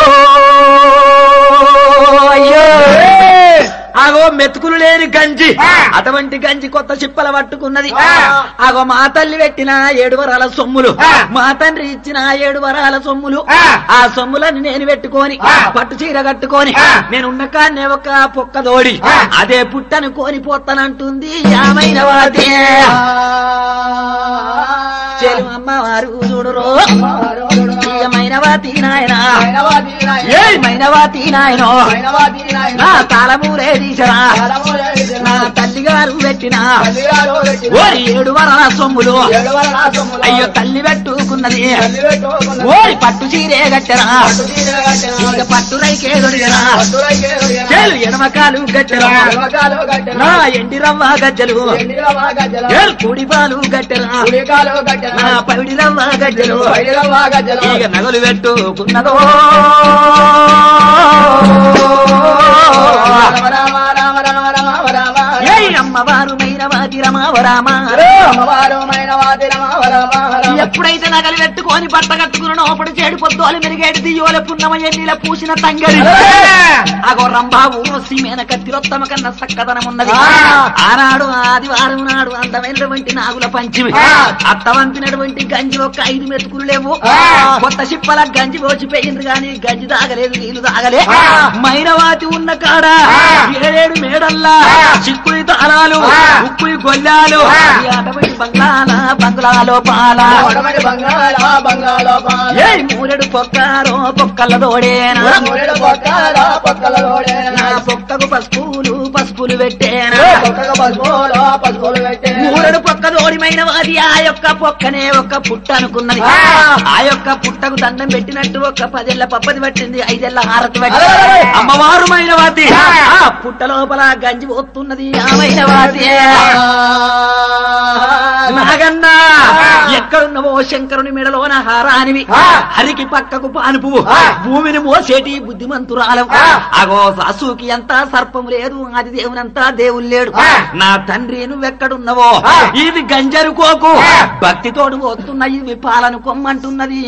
Speaker 2: అయ్యో ఆగో మెతుకులు లేని గంజి అటువంటి గంజి కొత్త చిప్పల పట్టుకున్నది ఆగో మా తల్లి పెట్టిన 7 వరాల సొమ్ములు మా తండ్రి ఇచ్చిన 7 వరాల సొమ్ములు ఆ సొమ్ములని నేను పెట్టుకొని పట్టు చీర కట్టుకొని నేనున్న కాన్నే ఒక పొక్క దోడి అదే పుట్టను కోని పోతానంటుంది మైనవాతి అమ్మవారు చూడురో మైనవాతి నాయన మైనవాతి నాయనో నా తాళమూరే తీసరా నా తల్లిగారు పెట్టిన 7 వరాల సొమ్ములు అయ్యో తల్లి పెట్టుకున్నది ఓరి పట్టు చీరే కట్టెరా ఇక పట్టు రైకే దొరికరా ఎడమకాలు గట్టెరా నా ఎండి రవ్వ గజ్జలు కూడి పాలు గట్టెరా నా పవిడి రవ్వ గజ్జలు ఇక నగలు పెట్టుకున్నదో అమ్మవారు మైనవాతి ఎప్పుడైతే నగలు పెట్టుకొని బట్ట కట్టుకున్న అప్పుడు చేడు పొద్దులు మెరుగేడు దియ్యోల పున్నమ ఎన్నిల పూసిన తంగడి అగో రంబాబు సీమేన కత్తిరొత్తమ కన్నా సక్కదనం ఉన్నది ఆనాడు ఆదివారం నాడు అందమైనటువంటి నాగుల పంచమి అత్తవంతినటువంటి గంజి ఒక 5 మెతుకులు లేవు కొత్త చిప్పల గంజి పోచిపోయింది గాని గంజి తాగలేదు నీళ్లు తాగలే మైనవాతి ఉన్న కాడ 7 మేడల్లా చిక్కుయి తాళాలు ఉక్కుయి గొల్లాలు అటువంటి బంగ్లాలో పాల మూరెడు పొక్కారో పొక్కల దోడేనా పొక్కకు పసుపులు పెట్టేనా మూరెడు పొక్క దోడిమైన వాది ఆ యొక్క పొక్కనే ఒక పుట్ట అనుకున్నది ఆ యొక్క పుట్టకు దండం పెట్టినట్టు ఒక 10 ఏళ్ల పప్పది పట్టింది 5 ఏళ్ల హారతి పట్టింది అమ్మవారు మైనవాతి ఆ పుట్ట లోపల గంజి పోతున్నది ఆ మైనవాతి నాగన్నా ఎక్కడున్నవో శంకరుని మెడలోన హారానివి హరికి పక్కకు పానుపు భూమిని మోసేటి బుద్ధిమంతురాలం అగో సాసుకి అంతా సర్పం లేదు అది దేవునంతా దేవుడు లేడు నా తండ్రి నువ్వెక్కడున్నవో ఇది గంజరు కోకు భక్తితోడు పోతున్న ఇవి పాలను కొమ్మంటున్నది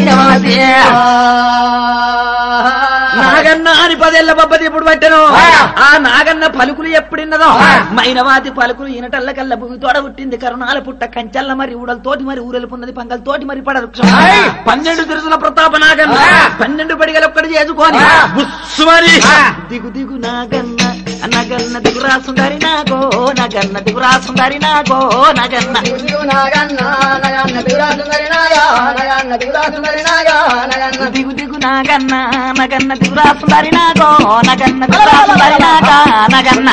Speaker 2: నాగన్న అని 10 ఏళ్ల బబ్బది ఇప్పుడు పట్టను ఆ నాగన్న పలుకులు ఎప్పుడిన్నదో మైనవాది పలుకులు ఈనటల్ల కల్ల భూమి తోడ పుట్టింది కరుణాల పుట్ట కంచల్ల మరి ఊడలతోటి మరి ఊరెలుపున్నది పంగలతోటి మరి పడరు 12 తిరుసుల ప్రతాప నాగన్న 12 పడిగలు ఒక్కటి చేసుకొని బుస్సుమని దిగు దిగు నాగన్న నగన్న దిగురా సుందరి నాగో నగన్న దిగురా సుందరి నాగో నగన్న దిగు దిగు నాగన్న నగన్న దిగురా సుందరి నాగో నగన్న దిగురా సుందరి నాగా నగన్న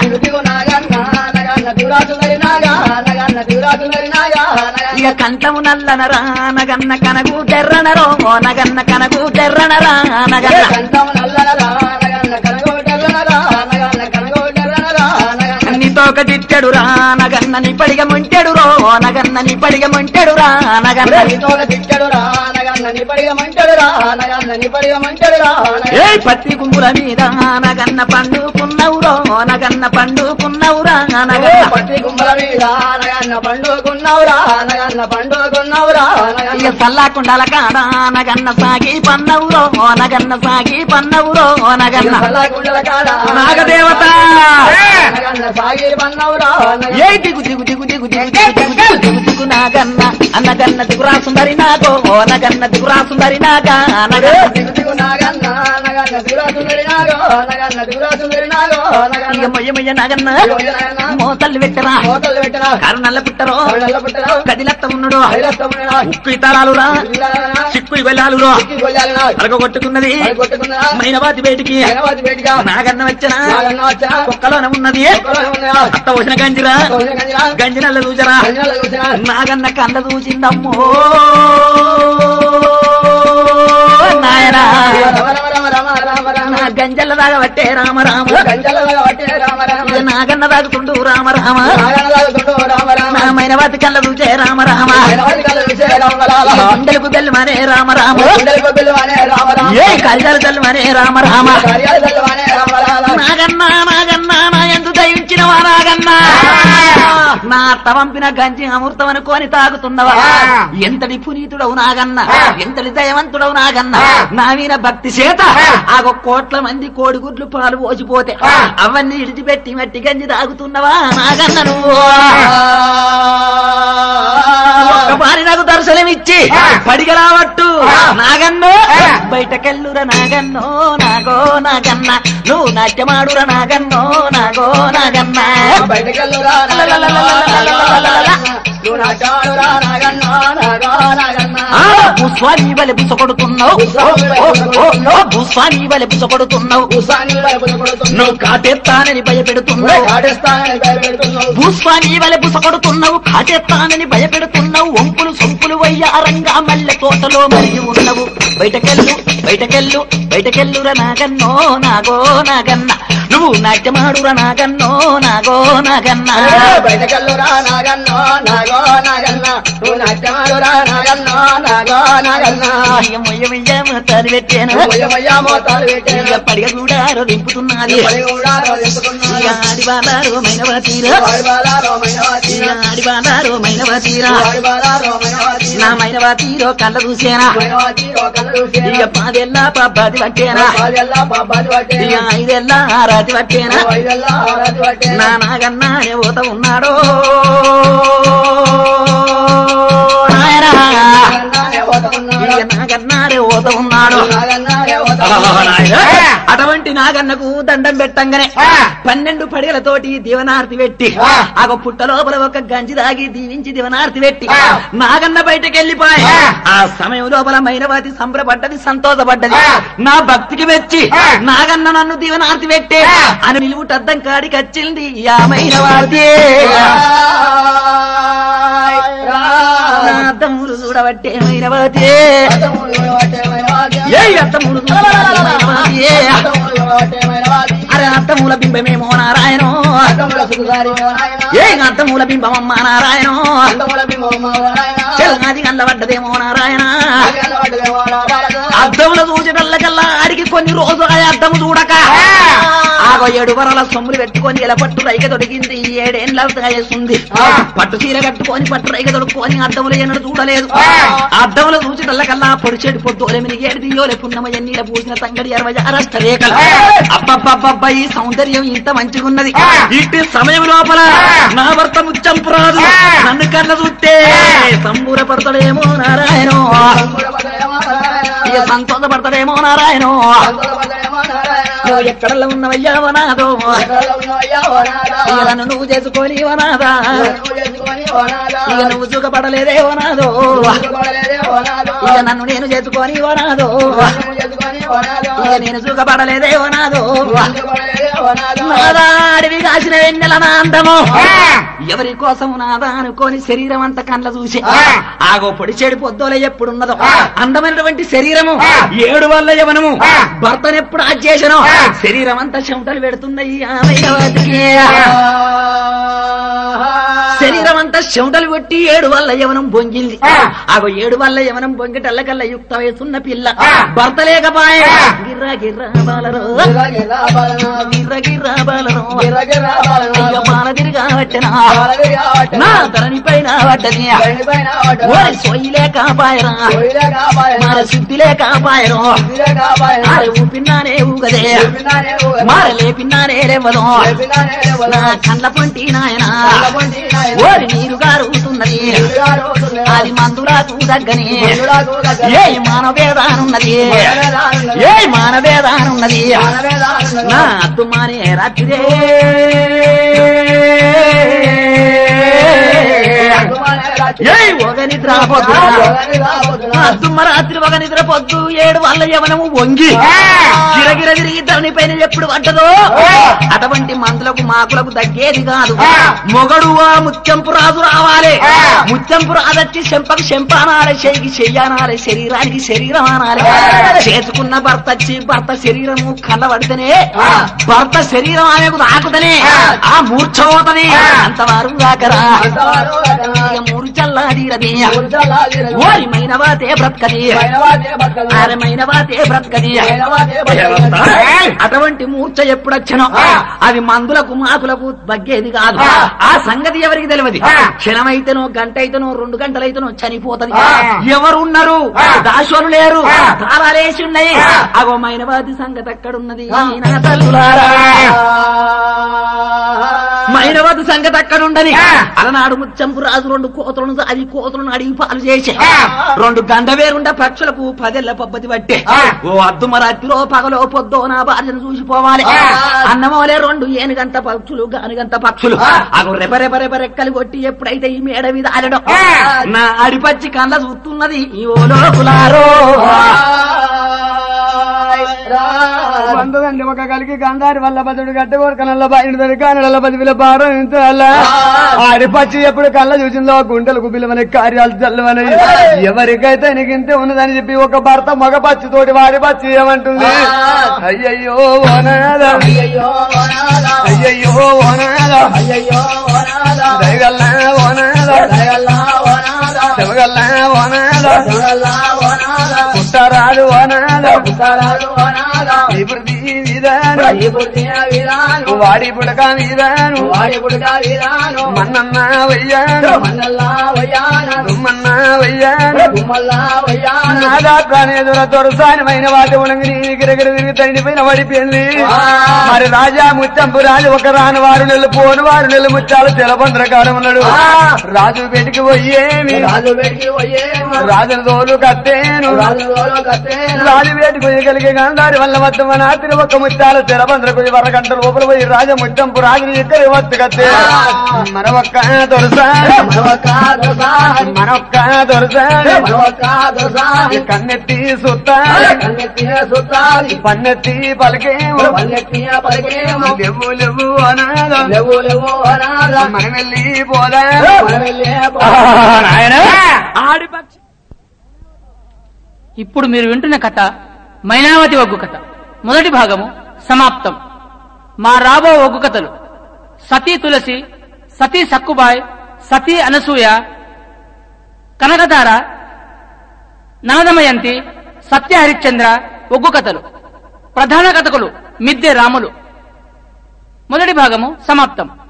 Speaker 2: ఇక కంఠము నల్లనరా నగన్న కనగు తెర్రనరో నగన్న కనగు తెర్రనరా నగన్న తోకటిట్టడు రా నగన్న ని పడిగ ముంటెడు రో నగన్న ని పడిగ ముంటెడు రా నగన్న ఏ పత్తి కుంగుల మీద నగన్న పండుకున్నవు రో నగన్న పండుకున్నవురా ఇక సల్లాకుండాల కాడ నగన్న సాగి పన్నవురో నగన్న సాగి పన్నవురో నగన్న నాగదేవత ఏ దిగు దిగు దిగు దిగు దిగు దిగు దిగు నాగన్న అన్నగన్న దిగురా సుందరి నాగో నగన్న దిగురా సుందరి నాగా ఇక మొయ్య నాగన్న మోతల్లు పెట్టరా కారణల్ల పుట్టరో కదిలత్త ఉన్నాడు ఉక్కు ఇతరాలు రా చిక్కు వెళ్ళాలు రా అలగ కొట్టుకున్నది మైనవాతి బయటికి నాగన్న వచ్చిన కుక్కలోన ఉన్నది అత్త వచ్చిన గంజిరా గంజినల్ల చూచరా నాగన్న కంద చూసిందమ్మో నాయనా గంజల్ల దాగబట్టే రామ రామ నాగన్న దాగుతుండు రామ రామ మైనవాతి కళ్ళ చూచే రామ రామ గుండెలకు బెల్లమనే రామ రామ ఏ కరిజాలు చల్లమనే రామ రామ నాగన్న నాగన్న నా ఎందు దయించినవా నాగన్న నా అత్త పంపిన గంజి అమృతం అనుకోని తాగుతున్నవా ఎంతటి పునీతుడవు నాగన్న ఎంతటి దయవంతుడవు నాగన్న నా మీద భక్తి చేత ఆ 1 కోట్ల మంది కోడిగుడ్లు పాలు పోసిపోతే అవన్నీ ఇడిచిపెట్టి మట్టి గంజి తాగుతున్నవా నాగన్న నువ్వు ఒక్కపారి నాకు దర్శనమిచ్చి పడిగరావట్టు నాగన్న బయటకెళ్ళురా నాగన్నో నాగో నాగన్న నువ్వు నాట్యమాడురా నాగన్నో నాగో నాగన్న బయటకెళ్ళురా భూస్వామి వలె బుసకొడుతున్నావు భూస్వామి వలె బుసకొడుతున్నావు నువ్వు కాటేస్తానని భయపెడుతున్నావు భూస్వామి వలె బుసకొడుతున్నావు కాటేస్తానని భయపెడుతున్నావు వంపులు సొంపులు వయ్యారంగా మల్లె తోటలో మరిగి ఉన్నవు బయటకెళ్ళు బయటకెళ్ళు బయటకెళ్ళురా నాగన్నో నాగో నాగన్న నువ్వు నాట్యమాడురా నాగన్నో నాగో నాగన్న బయటకెళ్ళురా నాగన్నో నాగో నాగన్న నువ్వు నాట్యమాడురా నాగన్నో నాగో నాగన్న మోతాలు పెట్టాను పడిగ కూడా దింపుతున్నది ఆడిబాలారో మైనవతీరా ఆడిబాలారో మైనవతీరా నా మైనవతీరో కళ్ళ చూసేనా ఇక 10 ఏళ్ళ పబ్బది పట్టేనా ఇక 5 ఏళ్ళ ఆరాతి పట్టేనా నా నాగన్న పోత ఉన్నాడో నాగన్నాడే పోత ఉన్నాడు అటువంటి నాగన్నకు దండం పెట్టంగానే 12 పడిగలతోటి దీవనార్తి పెట్టి ఆ పుట్ట లోపల ఒక గంజి దాగి దీవించి దీవనార్తి పెట్టి నాగన్న బయటకు వెళ్ళిపోయి ఆ సమయం లోపల మైనవతి సంబరపడ్డది సంతోషపడ్డది నా భక్తికి మెచ్చి నాగన్న నన్ను దీవనార్తి పెట్టే అని నిలువుటద్దం కాడికి వచ్చింది ఆ మైనవతి అద్దములు చూడబట్టే మైనవతి ఏ అద్దములు అర్థమూల బింబమేమో నారాయణ ఏ అర్థమూల బింబమమ్మ నారాయణ చెల్లాది గండ్ల పడ్డదేమో నారాయణ అద్దములు చూసేటల్లకల్లా ఆడికి కొన్ని రోజులు ఆ అద్దము చూడక ఆగో 7 వరల సొమ్ములు పెట్టుకొని ఇలా పట్టు రైక దొరికింది 7 ఏళ్ళ వేస్తుంది పట్టు చీర కట్టుకొని పట్టు రైక దొడుకొని అద్దములు ఎన్నడు చూడలేదు అద్దములు చూసేటల్లకల్లా పొడిచేడు పొద్దు 8 దియోలే పున్నమ ఎన్నీల పూసిన తంగడి 66 రేఖలు అబ్బబ్బబ్బబ్బ ఈ సౌందర్యం ఇంత మంచిగున్నది ఇట్టి సమయం లోపల నా భర్త ముచ్చంపురాదు నన్ను కళ్ళ చూస్తే సంబూరపడతాడేమో నారాయణ ఇక సంతోషపడతాడేమో నారాయణ నువ్వు ఎక్కడల్లో ఉన్నవయ్యా వనాదో ఇక నన్ను నువ్వు చేసుకొని వనాదా ఇక నువ్వు సుఖపడలేదే వనాదో ఇక నన్ను నేను చేసుకొని వనాదో ఇక నేను సుఖపడలేదే వనాదో నాదా అడవి కాసిన వెన్నెల నా అందము ఎవరి కోసం నాదా అనుకోని శరీరం అంతా కండ్ల చూసి ఆగో పొడిచేడు పొద్దులే ఎప్పుడున్నదో అందమైనటువంటి శరీరము 7 వల్ల యవనము భర్తనెప్పుడు ఆచేసను శరీరం అంతా చెమటలు పెడుతున్నాయి శరీరం అంతా చెమటలు పెట్టి 7 వల్ల యవనం బొంగింది ఆగో 7 వల్ల యవనం బొంగిటల్లకల్లా యుక్త వేసున్న పిల్ల భర్త లేకపాయే గిర్రా గిర్రా బాలరో గిర్రా గిర్రా బాలరో అయ్యో బాల తిరిగా పట్టనా నా ధరణి పైన పడ్డది ఓరి సొయ్యిలే కాపాయరా మరి శుద్ధిలే కాపాయరు మరి ఊపిన్నానే ఊగదే మరి లేపిన్నానే లేవదు నా కళ్ళ పొంటి నాయన ఓరి నీరు గారుతున్నది అది మందులకు దగ్గని ఏ మానవేదానున్నది ఏ మానవేదానున్నది నా అద్దుమానే రాత్రిరే ఒక నిద్ర పొద్దు అద్దుమ్మ రాత్రి ఒక నిద్ర పొద్దు 7 వల్ల యవనము వంగి గిరగిర తిరిగి ధరణి పైన ఎప్పుడు పడ్డదో అటువంటి మందులకు మాకులకు తగ్గేది కాదు మొగడు ఆ ముత్యంపు రాజు రావాలి ముత్యంపు రాజొచ్చి చెంపకు చెంపానాలి చెయ్యికి చెయ్యనాలి శరీరానికి శరీరం అనాలి చేసుకున్న భర్త వచ్చి భర్త శరీరము కళ్ళబడితేనే భర్త శరీరం ఆమెకు తాకుతనే ఆ మూర్ఛపోతనే అంతవారు దాకరా మూర్చల్లాదీరది ఓరి మైనవాతే బ్రతకది అరే మైనవాతే బ్రతకది అటువంటి మూర్ఛ ఎప్పుడొచ్చనో అది మందులకు మాకులకు తగ్గేది కాదు ఆ సంగతి ఎవరికి తెలియదు క్షణమైతేనో గంట అయితేనో 2 గంటలైతేనో చనిపోతది ఎవరున్నారు దాశోలు లేరు తాళాలేసి ఉన్నాయి అగో మైనవాది సంగతి ఎక్కడున్నది నా తల్లులారా మైనవాది సంగతి అక్కడుండని అలనాడు ముత్యంపు రాజు 2 కోతులను అది కోతులను అడిగి పాలు చేసి 2 గండవేరుండ పక్షులకు 10 ఏళ్ల పబ్బతి పట్టే ఓ అద్దుమ రాత్రిలో పగలో పొద్దో నా భార్యను చూసిపోవాలి అన్నమోలే 2 ఏనుగంత పక్షులు గానుగంత పక్షులు అగు రెపరెపరెపరెక్కలు కొట్టి ఎప్పుడైతే ఈ మేడ మీద ఆడడం నా అడిపచ్చి కళ్ళ చూస్తున్నది ఓ లోకులారో
Speaker 3: వందదండి ఒక కలికి గంధారి వల్ల బతుడు గడ్డ కోరకనల్ల బయట కానల పదివిల భారం ఇంత ఆడిపచ్చి ఎప్పుడు కళ్ళ చూసిందో గుండెలకు పిలువని కార్యాలు చల్లవని ఎవరికైతే నీకింతే ఉన్నదని చెప్పి ఒక భర్త మగ పచ్చి తోటి వాడి పచ్చి ఏమంటుంది అయ్యయ్యో ఓనాదా అయ్యయ్యో ఓనాదా దయగల్లా ఓనాదా శివగల్లా ఓనాదా పుట్టరాడు ఓనాదా ఇప్పుడు వాడి పుడక వీరాను మన్నన్న వయ్యాను దుమ్మన్న వయ్యాను నాదాత్రానేదుర దొరసానమైన వాటి ఉణంగి గిరగిర తిరిగి తండిపోయిన పడిపోయింది మరి రాజా ముత్తంపు రాజు ఒక రాను 6 నెలలు పోను 6 నెలలు ముత్యాలు తెలబంద్ర కాలం ఉన్నాడు రాజు బయటికి పోయేమి రాజుల తోలు కట్టేను రాజు బయటికి పోయగలిగే గాంధారి వల్ల వద్ద నాత్రి ఒక ముత్యాలు తెరబంద్రకు 1 గంట లోపల పోయి రాజా ముత్తంపు రాజుని ఇక్కడ వత్తు కట్టే మనొక్క దొరసారి కన్నెత్తి సుత్తాలి పన్నెత్తి పలికేమో లేవు అనాథ మనం వెళ్ళి పోదా
Speaker 1: ఆడిపక్షి. ఇప్పుడు మీరు వింటున్న కథ మైనావతి ఒగ్గు కథ మొదటి భాగము సమాప్తం. మా రాబో ఒగ్గు కథలు సతీ తులసి, సతీ సక్కుబాయ్, సతీ అనసూయ, కనకతార, ననదమయంతి, సత్య హరిశ్చంద్ర ఒగ్గు కథలు. ప్రధాన కథకులు మిద్దె రాములు. మొదటి భాగము సమాప్తం.